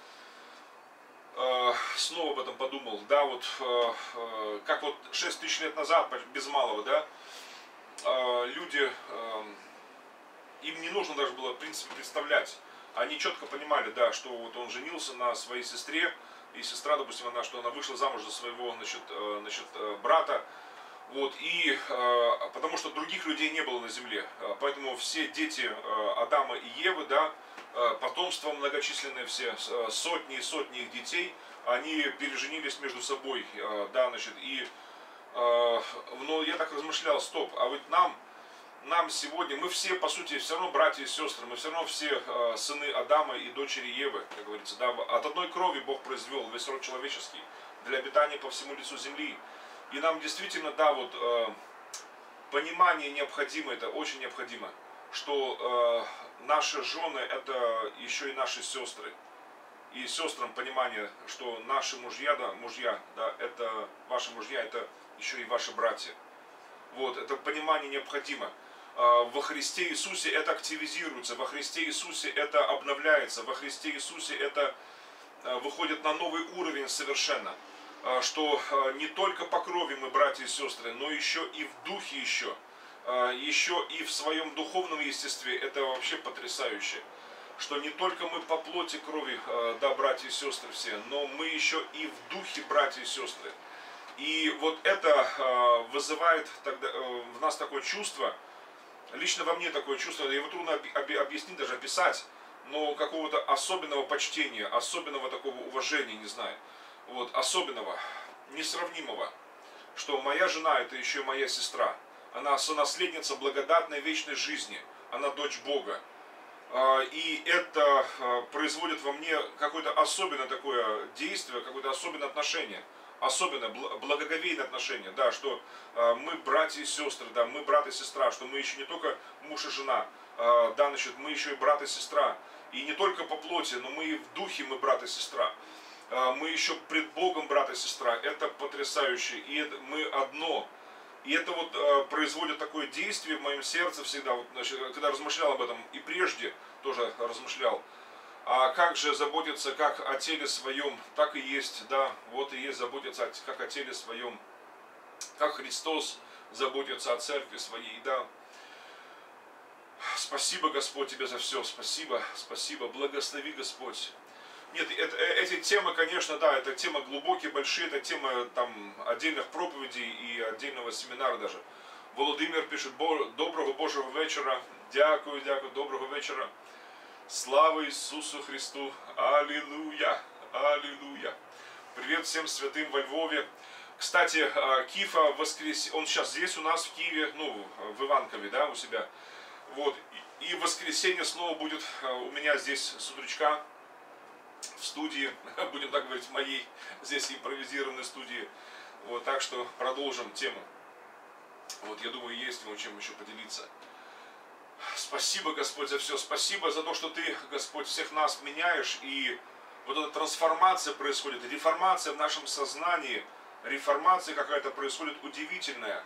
снова об этом подумал, да, вот как вот шесть тысяч лет назад, без малого, да, люди, им не нужно даже было, в принципе, представлять, они четко понимали, да, что вот он женился на своей сестре, и сестра, допустим, она, что она вышла замуж за своего, значит, значит, брата, вот, и потому что других людей не было на земле, поэтому все дети Адама и Евы, да, потомство многочисленное все, сотни и сотни их детей, они переженились между собой, да, значит, и, но я так размышлял, стоп, а вот нам, нам сегодня, мы все, по сути, все равно братья и сестры, мы все равно все сыны Адама и дочери Евы, как говорится, да, от одной крови Бог произвел весь род человеческий для обитания по всему лицу земли, и нам действительно, да, вот, понимание необходимо, это очень необходимо. что э, наши жены это еще и наши сестры. И сестрам понимание, что наши мужья, да, мужья, да, это ваши мужья, это еще и ваши братья. Вот, это понимание необходимо. Во Христе Иисусе это активизируется, во Христе Иисусе это обновляется, во Христе Иисусе это выходит на новый уровень совершенно. Что не только по крови мы братья и сестры, но еще и в духе еще, еще и в своем духовном естестве. Это вообще потрясающе. Что не только мы по плоти крови, да, братья и сестры все, но мы еще и в духе братья и сестры. И вот это вызывает тогда в нас такое чувство, лично во мне такое чувство, его трудно объяснить, даже описать, но какого-то особенного почтения, особенного такого уважения, не знаю, вот, особенного, несравнимого, что моя жена это еще и моя сестра, она сонаследница благодатной вечной жизни, она дочь Бога. И это производит во мне какое-то особенное такое действие, какое-то особенное отношение. Особенно благоговейное отношение, да, что э, мы братья и сестры, да, мы брат и сестра, что мы еще не только муж и жена, э, да, значит, мы еще и брат и сестра, и не только по плоти, но мы и в духе мы брат и сестра, э, мы еще пред Богом брат и сестра, это потрясающе, и это, мы одно, и это вот э, производит такое действие в моем сердце всегда, вот, значит, когда размышлял об этом, и прежде тоже размышлял. А как же заботиться как о теле своем, так и есть, да, вот и есть заботиться как о теле своем, как Христос заботится о церкви своей, да. Спасибо, Господь, Тебе за все, спасибо, спасибо, благослови, Господь. Нет, это, эти темы, конечно, да, это темы глубокие, большие, это темы там отдельных проповедей и отдельного семинара даже. Володимир пишет: доброго Божьего вечера, дякую, дякую, доброго вечера. Слава Иисусу Христу! Аллилуйя! Аллилуйя! Привет всем святым во Львове. Кстати, Кифа воскрес... он сейчас здесь у нас в Киеве, ну, в Иванкове, да, у себя. Вот. И в воскресенье снова будет у меня здесь с утречка в студии, будем так говорить, в моей здесь импровизированной студии. Вот, так что продолжим тему. Вот, я думаю, есть вам чем еще поделиться. Спасибо, Господь, за все. Спасибо за то, что Ты, Господь, всех нас меняешь. И вот эта трансформация происходит, реформация в нашем сознании, реформация какая-то происходит удивительная.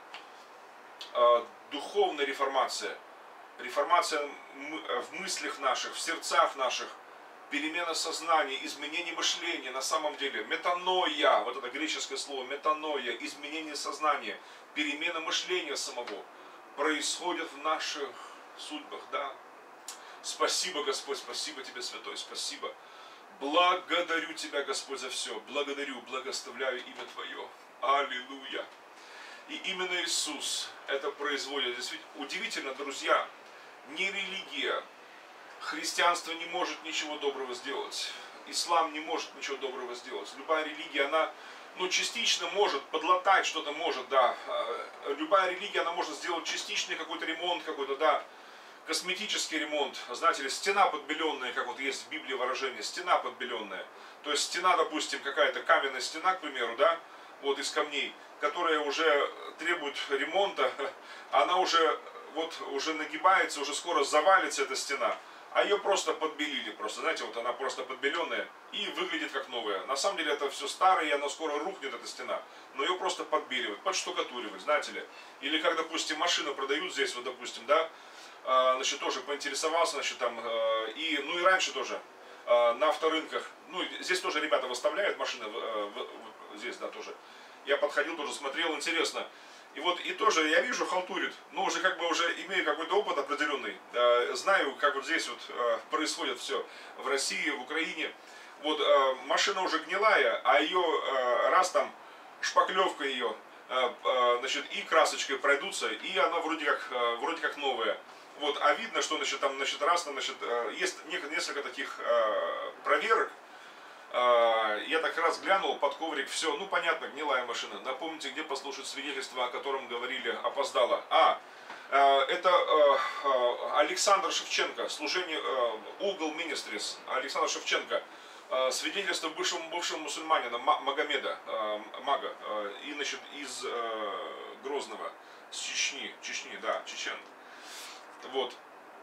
Духовная реформация. Реформация в мыслях наших, в сердцах наших. Перемена сознания, изменение мышления на самом деле. Метаноя, вот это греческое слово, метаноя, изменение сознания, перемена мышления самого происходит в наших судьбах, да. Спасибо, Господь, спасибо Тебе, Святой, спасибо. Благодарю Тебя, Господь, за все. Благодарю, благословляю имя Твое. Аллилуйя. И именно Иисус это производит. Действительно, удивительно, друзья, не религия. Христианство не может ничего доброго сделать. Ислам не может ничего доброго сделать. Любая религия, она, ну, частично может, подлатать что-то может, да. Любая религия, она может сделать частичный какой-то ремонт, какой-то, да, косметический ремонт. Знаете ли, стена подбеленная, как вот есть в Библии выражение, стена подбеленная. То есть стена, допустим, какая-то каменная стена, к примеру, да, вот из камней, которая уже требует ремонта, она уже, вот, уже нагибается, уже скоро завалится эта стена. А ее просто подбелили, просто, знаете, вот она просто подбеленная и выглядит как новая. На самом деле это все старое, и она скоро рухнет, эта стена. Но ее просто подбеливают, подштукатуривают, знаете ли. Или как, допустим, машину продают здесь, вот, допустим, да, значит, тоже поинтересовался, значит, там, и, ну и раньше тоже, на авторынках, ну, здесь тоже ребята выставляют машины, здесь, да, тоже. Я подходил, тоже смотрел, интересно. И вот, и тоже я вижу, халтурит, но уже как бы уже имею какой-то опыт определенный, э, знаю, как вот здесь вот э, происходит все в России, в Украине. Вот э, машина уже гнилая, а ее э, раз там шпаклевка ее, э, э, значит, и красочкой пройдутся, и она вроде как, э, вроде как новая. Вот, а видно, что, значит, там, значит, раз, там, значит, э, есть несколько таких э, проверок. Я так раз глянул под коврик, все, ну понятно, гнилая машина. Напомните, где послушать свидетельство, о котором говорили, опоздала. А, это Александр Шевченко, служение Угол Ministries, Александр Шевченко, свидетельство бывшего, бывшего мусульманина Магомеда, мага, и, значит, из Грозного, с Чечни, Чечни, да, чечен. Вот.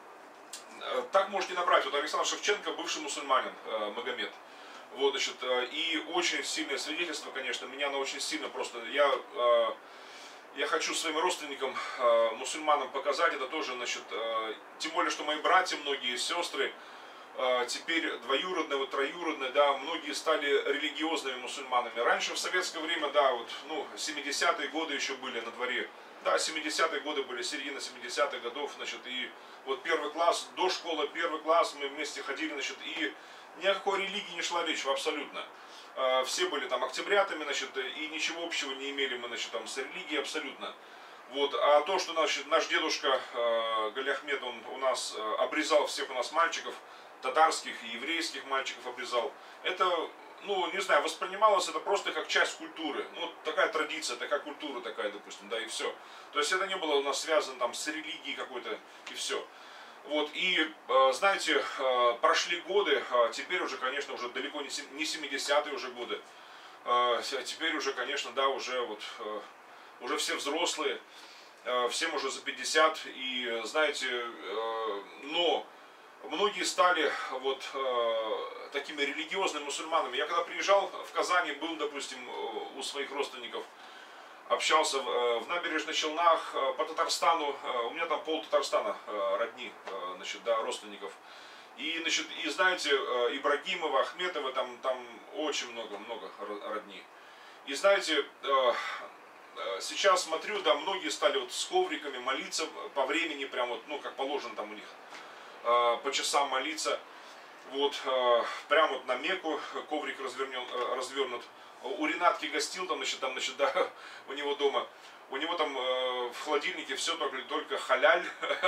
так можете набрать. Вот Александр Шевченко, бывший мусульманин, э, Магомед. Вот, значит, э, и очень сильное свидетельство, конечно, меня оно очень сильно просто, я, э, я хочу своим родственникам, э, мусульманам показать это тоже, значит, э, тем более, что мои братья, многие сестры, э, теперь двоюродные, вот троюродные, да, многие стали религиозными мусульманами. Раньше в советское время, да, вот, ну, семидесятые годы еще были на дворе, да, семидесятые годы были, середина семидесятых годов, значит, и вот первый класс, до школы, первый класс, мы вместе ходили, значит, и ни о какой религии не шла речь абсолютно. Все были там октябрятами, значит, и ничего общего не имели мы, значит, там, с религией абсолютно. Вот. А то, что значит, наш дедушка Гали Ахмед, он у нас обрезал всех у нас мальчиков, татарских и еврейских мальчиков обрезал, это, ну, не знаю, воспринималось это просто как часть культуры. Ну, такая традиция, такая культура такая, допустим, да, и все. То есть это не было у нас связано там с религией какой-то, и все. Вот, и, знаете, прошли годы, теперь уже, конечно, уже далеко не семидесятые уже годы, теперь уже, конечно, да, уже вот, уже все взрослые, всем уже за пятьдесят, и, знаете, но многие стали вот такими религиозными мусульманами. Я когда приезжал в Казани, был, допустим, у своих родственников, общался в Набережных Челнах, по Татарстану, у меня там пол Татарстана родни, значит, да, родственников. И, значит, и знаете, Ибрагимова, Ахметова, там, там очень много-много родни. И знаете, сейчас смотрю, да, многие стали вот с ковриками молиться по времени, прям вот, ну, как положено там у них, по часам молиться. Вот, прям вот на Мекку коврик развернен, развернут. У Ренатки гостил там, значит, там, значит, да, у него дома. У него там э, в холодильнике все только, только халяль.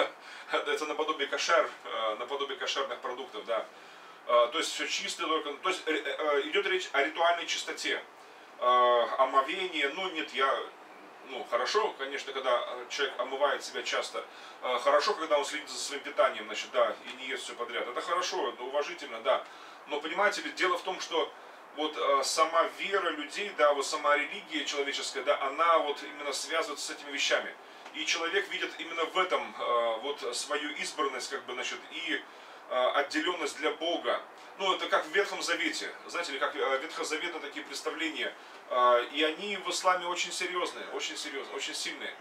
Это наподобие кошер, э, наподобие кошерных продуктов, да. Э, то есть все чистое только. То есть э, э, идет речь о ритуальной чистоте. Э, омовение, ну нет, я, ну хорошо, конечно, когда человек омывает себя часто. Э, хорошо, когда он следит за своим питанием, значит, да, и не ест все подряд. Это хорошо, это уважительно, да. Но понимаете ли, дело в том, что вот э, сама вера людей, да, вот сама религия человеческая, да, она вот именно связывается с этими вещами. И человек видит именно в этом э, вот свою избранность, как бы, значит, и э, отделенность для Бога. Ну, это как в Ветхом Завете, знаете ли, как э, ветхозаветные такие представления. Э, и они в исламе очень серьезные, очень серьезные, очень сильные.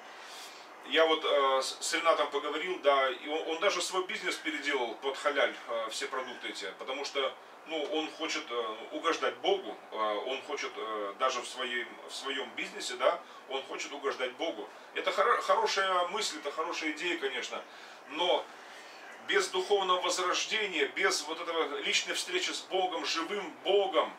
Я вот э, с Ренатом поговорил, да, и он, он даже свой бизнес переделал под халяль, э, все продукты эти, потому что, ну, он хочет э, угождать Богу, э, он хочет э, даже в своем, в своем бизнесе, да, он хочет угождать Богу. Это хоро хорошая мысль, это хорошая идея, конечно, но без духовного возрождения, без вот этого личной встречи с Богом, живым Богом,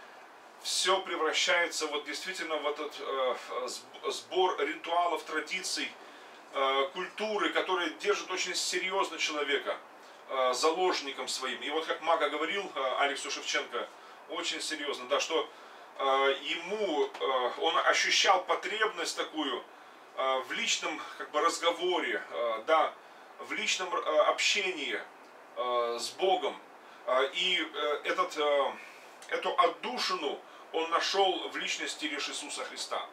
все превращается вот действительно в этот э, сбор ритуалов, традиций, э, культуры, которые держат очень серьезно человека э, заложником своим. И вот как Мага говорил, э, Алексу Шевченко, очень серьезно, да, что э, ему, э, он ощущал потребность такую э, в личном как бы разговоре, э, да, в личном э, общении э, с Богом. Э, и э, этот, э, эту отдушину он нашел в личности лишь Иисуса Христа.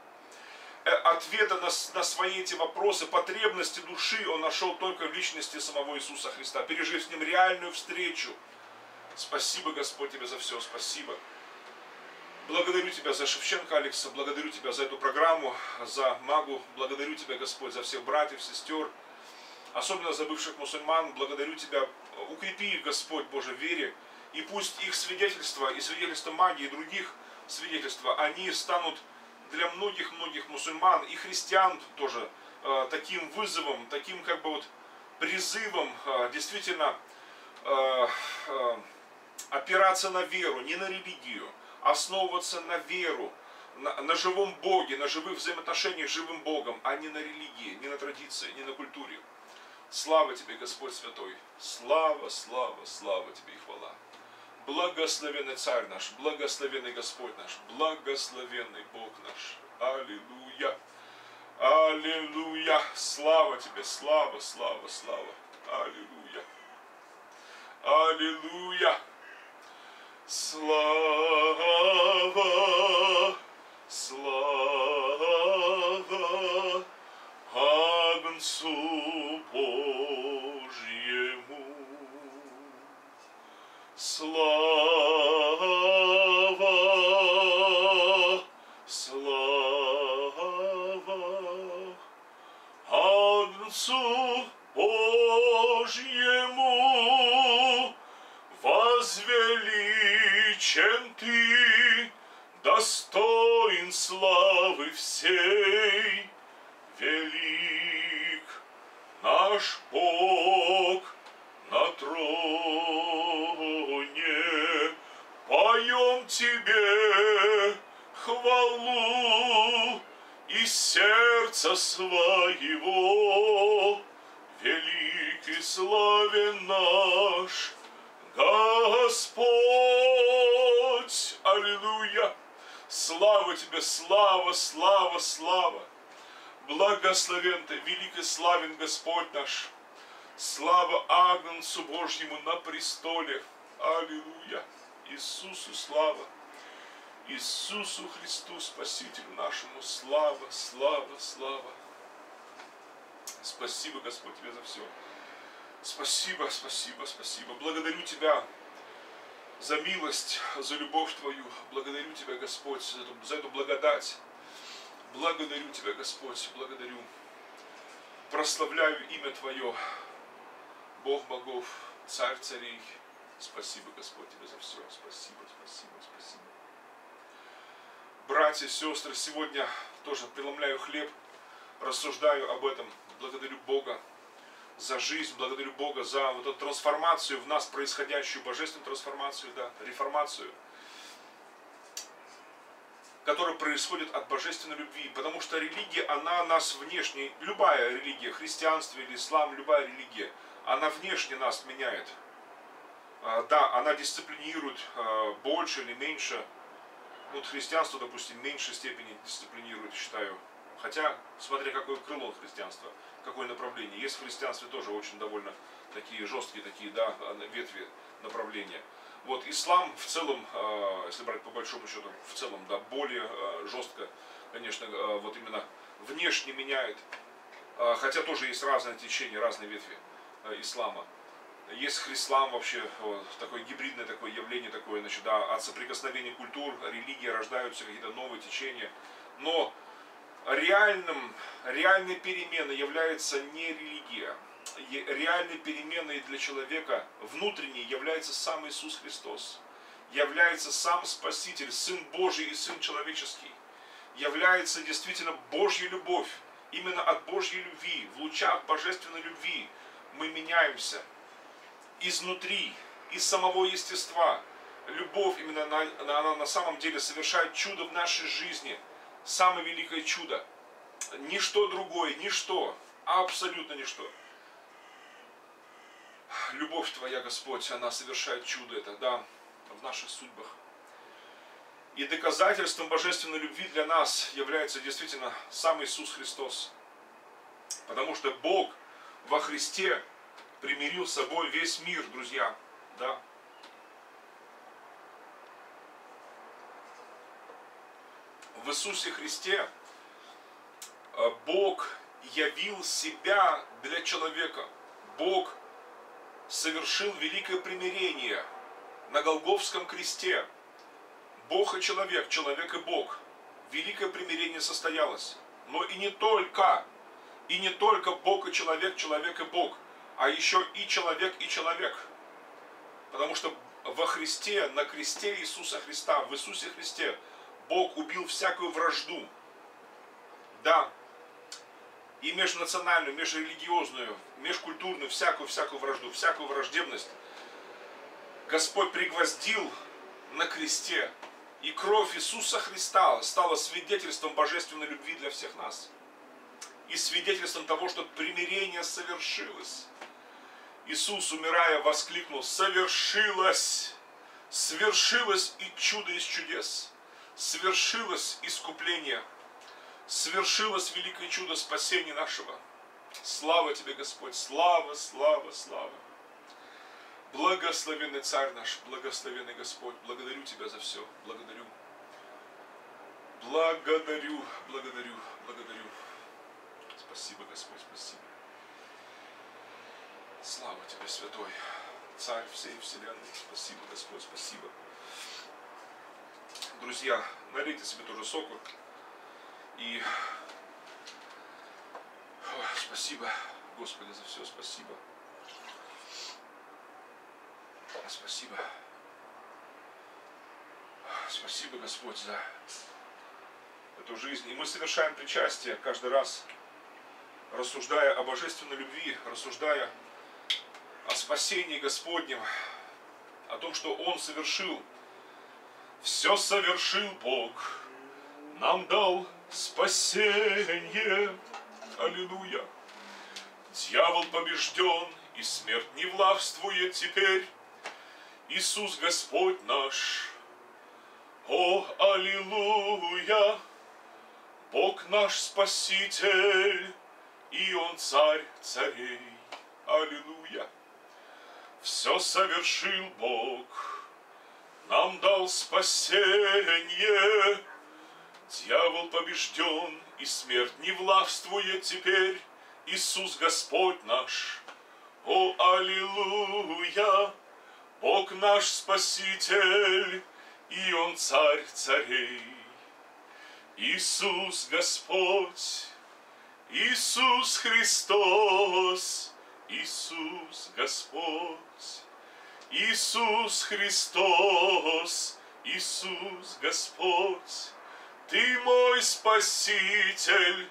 Ответы на, на свои эти вопросы, потребности души он нашел только в личности самого Иисуса Христа, пережив с Ним реальную встречу. Спасибо, Господь, Тебе за все, спасибо. Благодарю Тебя за Шевченко Алекса, благодарю Тебя за эту программу, за Магу, благодарю Тебя, Господь, за всех братьев, сестер, особенно за бывших мусульман, благодарю Тебя, укрепи их, Господь, Боже, в вере, и пусть их свидетельства, и свидетельства Маги, и других свидетельства, они станут для многих-многих мусульман и христиан тоже э, таким вызовом, таким как бы вот призывом э, действительно э, э, опираться на веру, не на религию, основываться на веру, на, на живом Боге, на живых взаимоотношениях с живым Богом, а не на религии, не на традиции, не на культуре. Слава Тебе, Господь Святой! Слава, слава, слава Тебе и хвала! Благословенный Царь наш, благословенный Господь наш, благословенный Бог наш. Аллилуйя! Аллилуйя! Слава Тебе, слава, слава, слава! Аллилуйя! Аллилуйя! Слава, слава Агнцу Божьему! слава, слава Агнцу Божьему, возвеличен Ты, достоин славы всей, велик наш Бог на троне. Поем Тебе хвалу из сердца своего, велик и славен наш Господь. Аллилуйя! Слава Тебе, слава, слава, слава! Благословен Ты, велик и славен Господь наш! Слава Агнцу Божьему на престоле! Аллилуйя! Иисусу слава! Иисусу Христу, Спасителю нашему, слава, слава, слава! Спасибо, Господь, Тебе за все. Спасибо, спасибо, спасибо. Благодарю Тебя за милость, за любовь Твою. Благодарю Тебя, Господь, за эту, за эту благодать. Благодарю Тебя, Господь, благодарю. Прославляю имя Твое, Бог богов, Царь царей. Спасибо, Господь, Тебе за все. Спасибо, спасибо, спасибо. Братья, сестры, сегодня тоже преломляю хлеб, рассуждаю об этом. Благодарю Бога за жизнь, благодарю Бога за вот эту трансформацию в нас, происходящую, божественную трансформацию, да, реформацию, которая происходит от божественной любви. Потому что религия, она нас внешне, любая религия, христианство или ислам, любая религия, она внешне нас меняет. Да, она дисциплинирует больше или меньше. Вот христианство, допустим, в меньшей степени дисциплинирует, считаю. Хотя, смотря какое крыло христианства, какое направление. Есть в христианстве тоже очень довольно такие жесткие, такие, да, ветви направления. Вот ислам в целом, если брать по большому счету, в целом, да, более жестко, конечно, вот именно внешне меняет. Хотя тоже есть разные течения, разные ветви ислама. Есть хрислам вообще, вот, такое гибридное такое явление, такое, значит, да, от соприкосновения культур, религии рождаются какие-то новые течения. Но реальным, реальной переменой является не религия. Реальной переменой для человека внутренней является сам Иисус Христос. Является сам Спаситель, Сын Божий и Сын Человеческий. Является действительно Божья любовь. Именно от Божьей любви, в лучах божественной любви мы меняемся. Изнутри, из самого естества. Любовь именно, она, она на самом деле совершает чудо в нашей жизни. Самое великое чудо. Ничто другое, ничто, абсолютно ничто. Любовь Твоя, Господь, она совершает чудо это, да, в наших судьбах. И доказательством божественной любви для нас является действительно сам Иисус Христос. Потому что Бог во Христе примирил с собой весь мир, друзья, да. В Иисусе Христе Бог явил себя для человека. Бог совершил великое примирение на Голгофском кресте. Бог и человек, человек и Бог. Великое примирение состоялось. Но и не только, и не только Бог и человек, человек и Бог, а еще и человек и человек. Потому что во Христе, на кресте Иисуса Христа, в Иисусе Христе, Бог убил всякую вражду. Да. И межнациональную, межрелигиозную, межкультурную, всякую-всякую вражду, всякую враждебность Господь пригвоздил на кресте. И кровь Иисуса Христа стала свидетельством божественной любви для всех нас. И свидетельством того, что примирение совершилось. Иисус, умирая, воскликнул: «Совершилось! Свершилось и чудо из чудес! Свершилось искупление! Свершилось великое чудо спасения нашего! Слава Тебе, Господь! Слава, слава, слава! Благословенный Царь наш, благословенный Господь! Благодарю Тебя за все! Благодарю! Благодарю, благодарю, благодарю! Спасибо, Господь, спасибо! Слава Тебе, Святой! Царь всей вселенной. Спасибо, Господь, спасибо. Друзья, налейте себе тоже соку. И ой, спасибо, Господи, за все, спасибо. Спасибо. Спасибо, Господь, за эту жизнь. И мы совершаем причастие каждый раз, рассуждая о божественной любви, рассуждая о спасении Господнем, о том, что Он совершил. Все совершил Бог, нам дал спасение. Аллилуйя. Дьявол побежден, и смерть не властвует теперь. Иисус Господь наш. О, аллилуйя. Бог наш Спаситель, и Он царь царей. Аллилуйя. Все совершил Бог, нам дал спасение. Дьявол побежден, и смерть не властвует теперь. Иисус Господь наш. О, аллилуйя. Бог наш Спаситель, и Он царь царей. Иисус Господь, Иисус Христос, Иисус Господь, Иисус Христос, Иисус Господь, Ты мой Спаситель,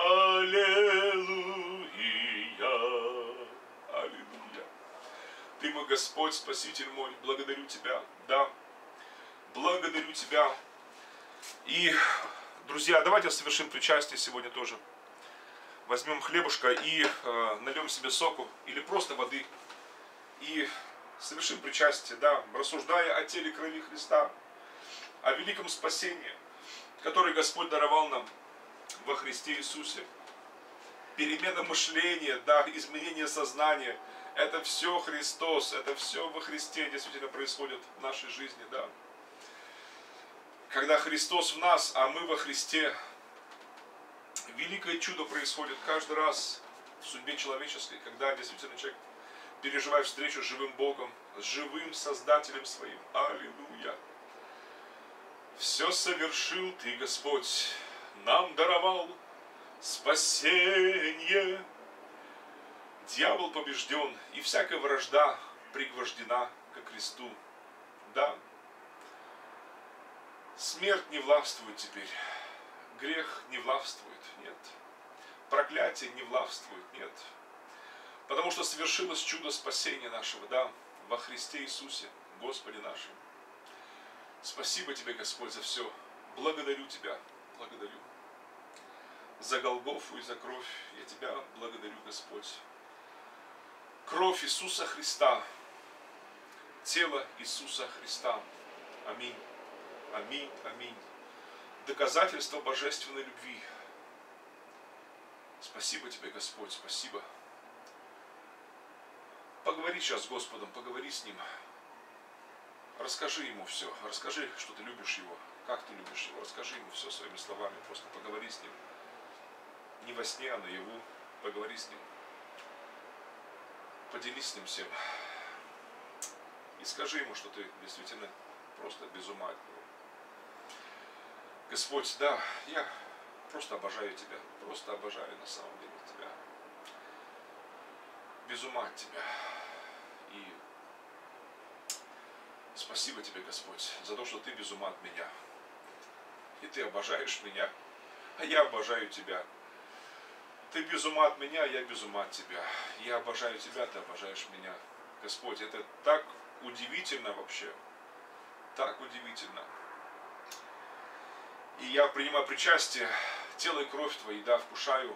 аллилуйя, аллилуйя. Ты мой Господь, Спаситель мой, благодарю Тебя, да, благодарю Тебя. И, друзья, давайте совершим причастие сегодня тоже. Возьмем хлебушка и э, нальем себе соку или просто воды. И совершим причастие, да, рассуждая о теле крови Христа, о великом спасении, которое Господь даровал нам во Христе Иисусе. Перемена мышления, да, изменение сознания. Это все Христос, это все во Христе действительно происходит в нашей жизни, да. Когда Христос в нас, а мы во Христе, великое чудо происходит каждый раз в судьбе человеческой, когда действительно человек переживает встречу с живым Богом, с живым Создателем своим. Аллилуйя! Все совершил Ты, Господь, нам даровал спасение. Дьявол побежден, и всякая вражда пригвождена ко кресту. Да, смерть не властвует теперь, грех не властвует, нет. Проклятие не властвует, нет. Потому что совершилось чудо спасения нашего, да, во Христе Иисусе, Господе нашем. Спасибо Тебе, Господь, за все. Благодарю Тебя, благодарю. За Голгофу и за кровь я Тебя благодарю, Господь. Кровь Иисуса Христа, тело Иисуса Христа. Аминь, аминь, аминь. Доказательство божественной любви. Спасибо Тебе, Господь, спасибо. Поговори сейчас с Господом, поговори с Ним. Расскажи Ему все, расскажи, что ты любишь Его, как ты любишь Его. Расскажи Ему все своими словами, просто поговори с Ним. Не во сне, а наяву, поговори с Ним. Поделись с Ним всем. И скажи Ему, что ты действительно просто без ума от Него. Господь, да, я просто обожаю Тебя, просто обожаю на самом деле Тебя. Без ума от Тебя. И спасибо Тебе, Господь, за то, что Ты без ума от меня. И Ты обожаешь меня, а я обожаю Тебя. Ты без ума от меня, я без ума от Тебя. Я обожаю Тебя, Ты обожаешь меня. Господь, это так удивительно вообще. Так удивительно. И я принимаю причастие, тело и кровь Твои, да, вкушаю,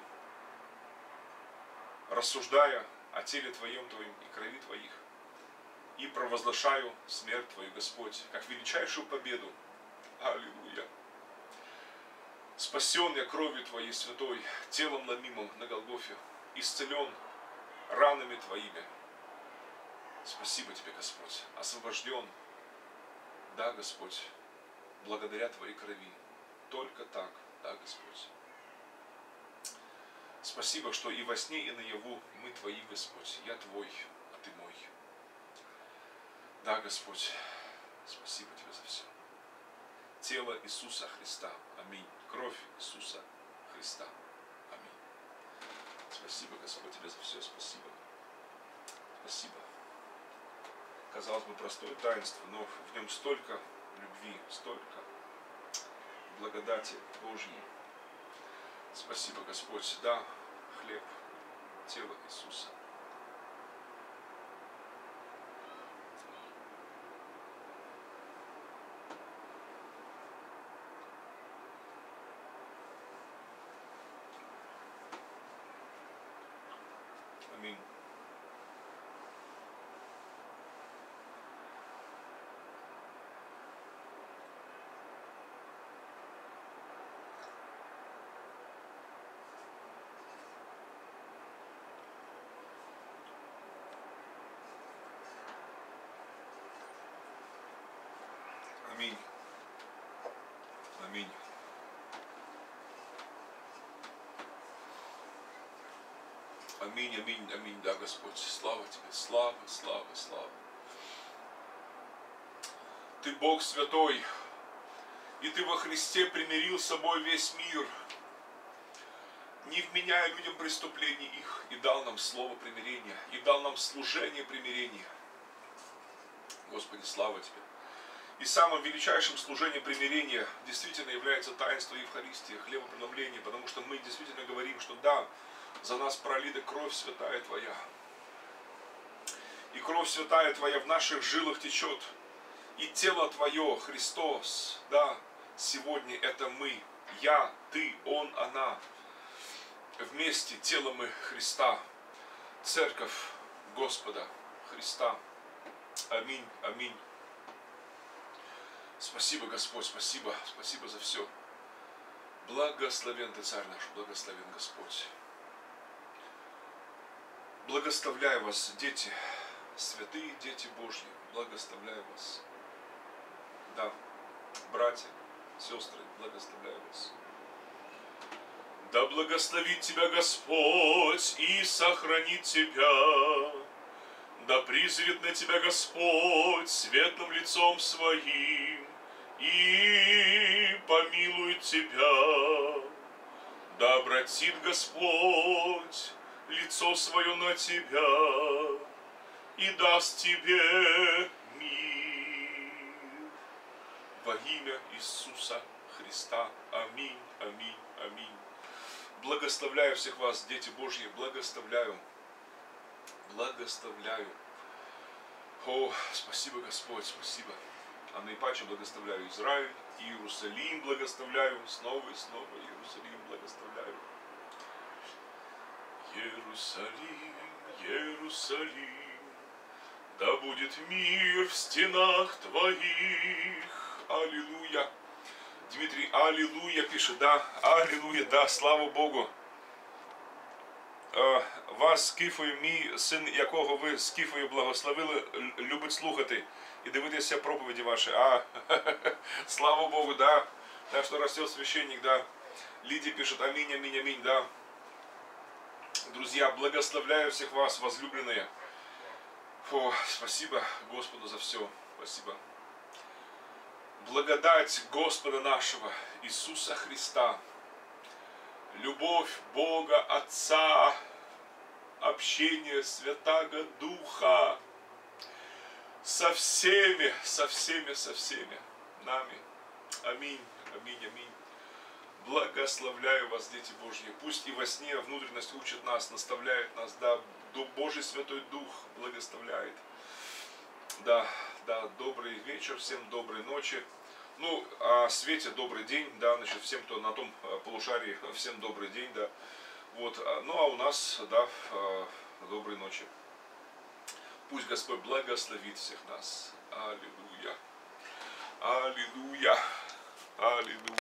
рассуждая о теле Твоем, Твоем и крови Твоих. И провозглашаю смерть Твою, Господь, как величайшую победу. Аллилуйя. Спасен я кровью Твоей святой, телом ломимым на Голгофе, исцелен ранами Твоими. Спасибо Тебе, Господь, освобожден, да, Господь, благодаря Твоей крови. Только так, да, Господь. Спасибо, что и во сне, и наяву мы Твои, Господь. Я Твой, а Ты мой. Да, Господь, спасибо Тебе за все. Тело Иисуса Христа. Аминь. Кровь Иисуса Христа. Аминь. Спасибо, Господь, Тебе за все. Спасибо. Спасибо. Казалось бы, простое таинство, но в нем столько любви, столько благодати Божьей. Спасибо, Господь. Да, хлеб, тело Иисуса. Аминь. Аминь. Аминь. Аминь, аминь, аминь, да, Господь. Слава Тебе, слава, слава, слава. Ты Бог святой, и Ты во Христе примирил с собой весь мир, не вменяя людям преступлений их, и дал нам слово примирения, и дал нам служение примирения. Господи, слава Тебе. И самым величайшим служением примирения действительно является таинство Евхаристии, хлебопреломления, потому что мы действительно говорим, что да, за нас пролита кровь святая Твоя. И кровь святая Твоя в наших жилах течет. И тело Твое, Христос, да, сегодня это мы, я, Ты, Он, Она. Вместе тело мы Христа, Церковь Господа Христа. Аминь, аминь. Спасибо, Господь, спасибо, спасибо за все. Благословен Ты, Царь наш, благословен Господь. Благословляю вас, дети, святые дети Божьи, благословляю вас. Да, братья, сестры, благословляю вас. Да благословит тебя Господь и сохранит тебя. Да призрит на тебя Господь светлым лицом Своим и помилует тебя. Да обратит Господь лицо свое на тебя и даст тебе мир. Во имя Иисуса Христа. Аминь, аминь, аминь. Благословляю всех вас, дети Божьи, благословляю. Благословляю. О, спасибо, Господь, спасибо. А наипаче благословляю Израиль, Иерусалим благословляю, снова и снова Иерусалим благословляю. Иерусалим, Иерусалим, да будет мир в стенах твоих. Аллилуйя. Дмитрий, аллилуйя пишет, да, аллилуйя, да, слава Богу. Вас, скіфою, мій син, якого ви скіфою благословили, любить слухати і дивитися проповіді ваші. А, слава Богу, да. Так что растет священник, да. Лидия пишет, аминь, аминь, аминь, да. Друзья, благословляю всех вас, возлюбленные. Фу, спасибо Господу за все. Спасибо. Благодать Господа нашего Иисуса Христа, любовь Бога Отца, общение Святаго Духа со всеми, со всеми, со всеми нами. Аминь, аминь, аминь. Благословляю вас, дети Божьи. Пусть и во сне внутренность учит нас, наставляет нас. Да, Божий Святой Дух благословляет. Да, да, добрый вечер, всем доброй ночи. Ну, а Свете добрый день, да, значит, всем, кто на том полушарии, всем добрый день, да. Вот, ну, а у нас, да, доброй ночи. Пусть Господь благословит всех нас. Аллилуйя. Аллилуйя. Аллилуйя.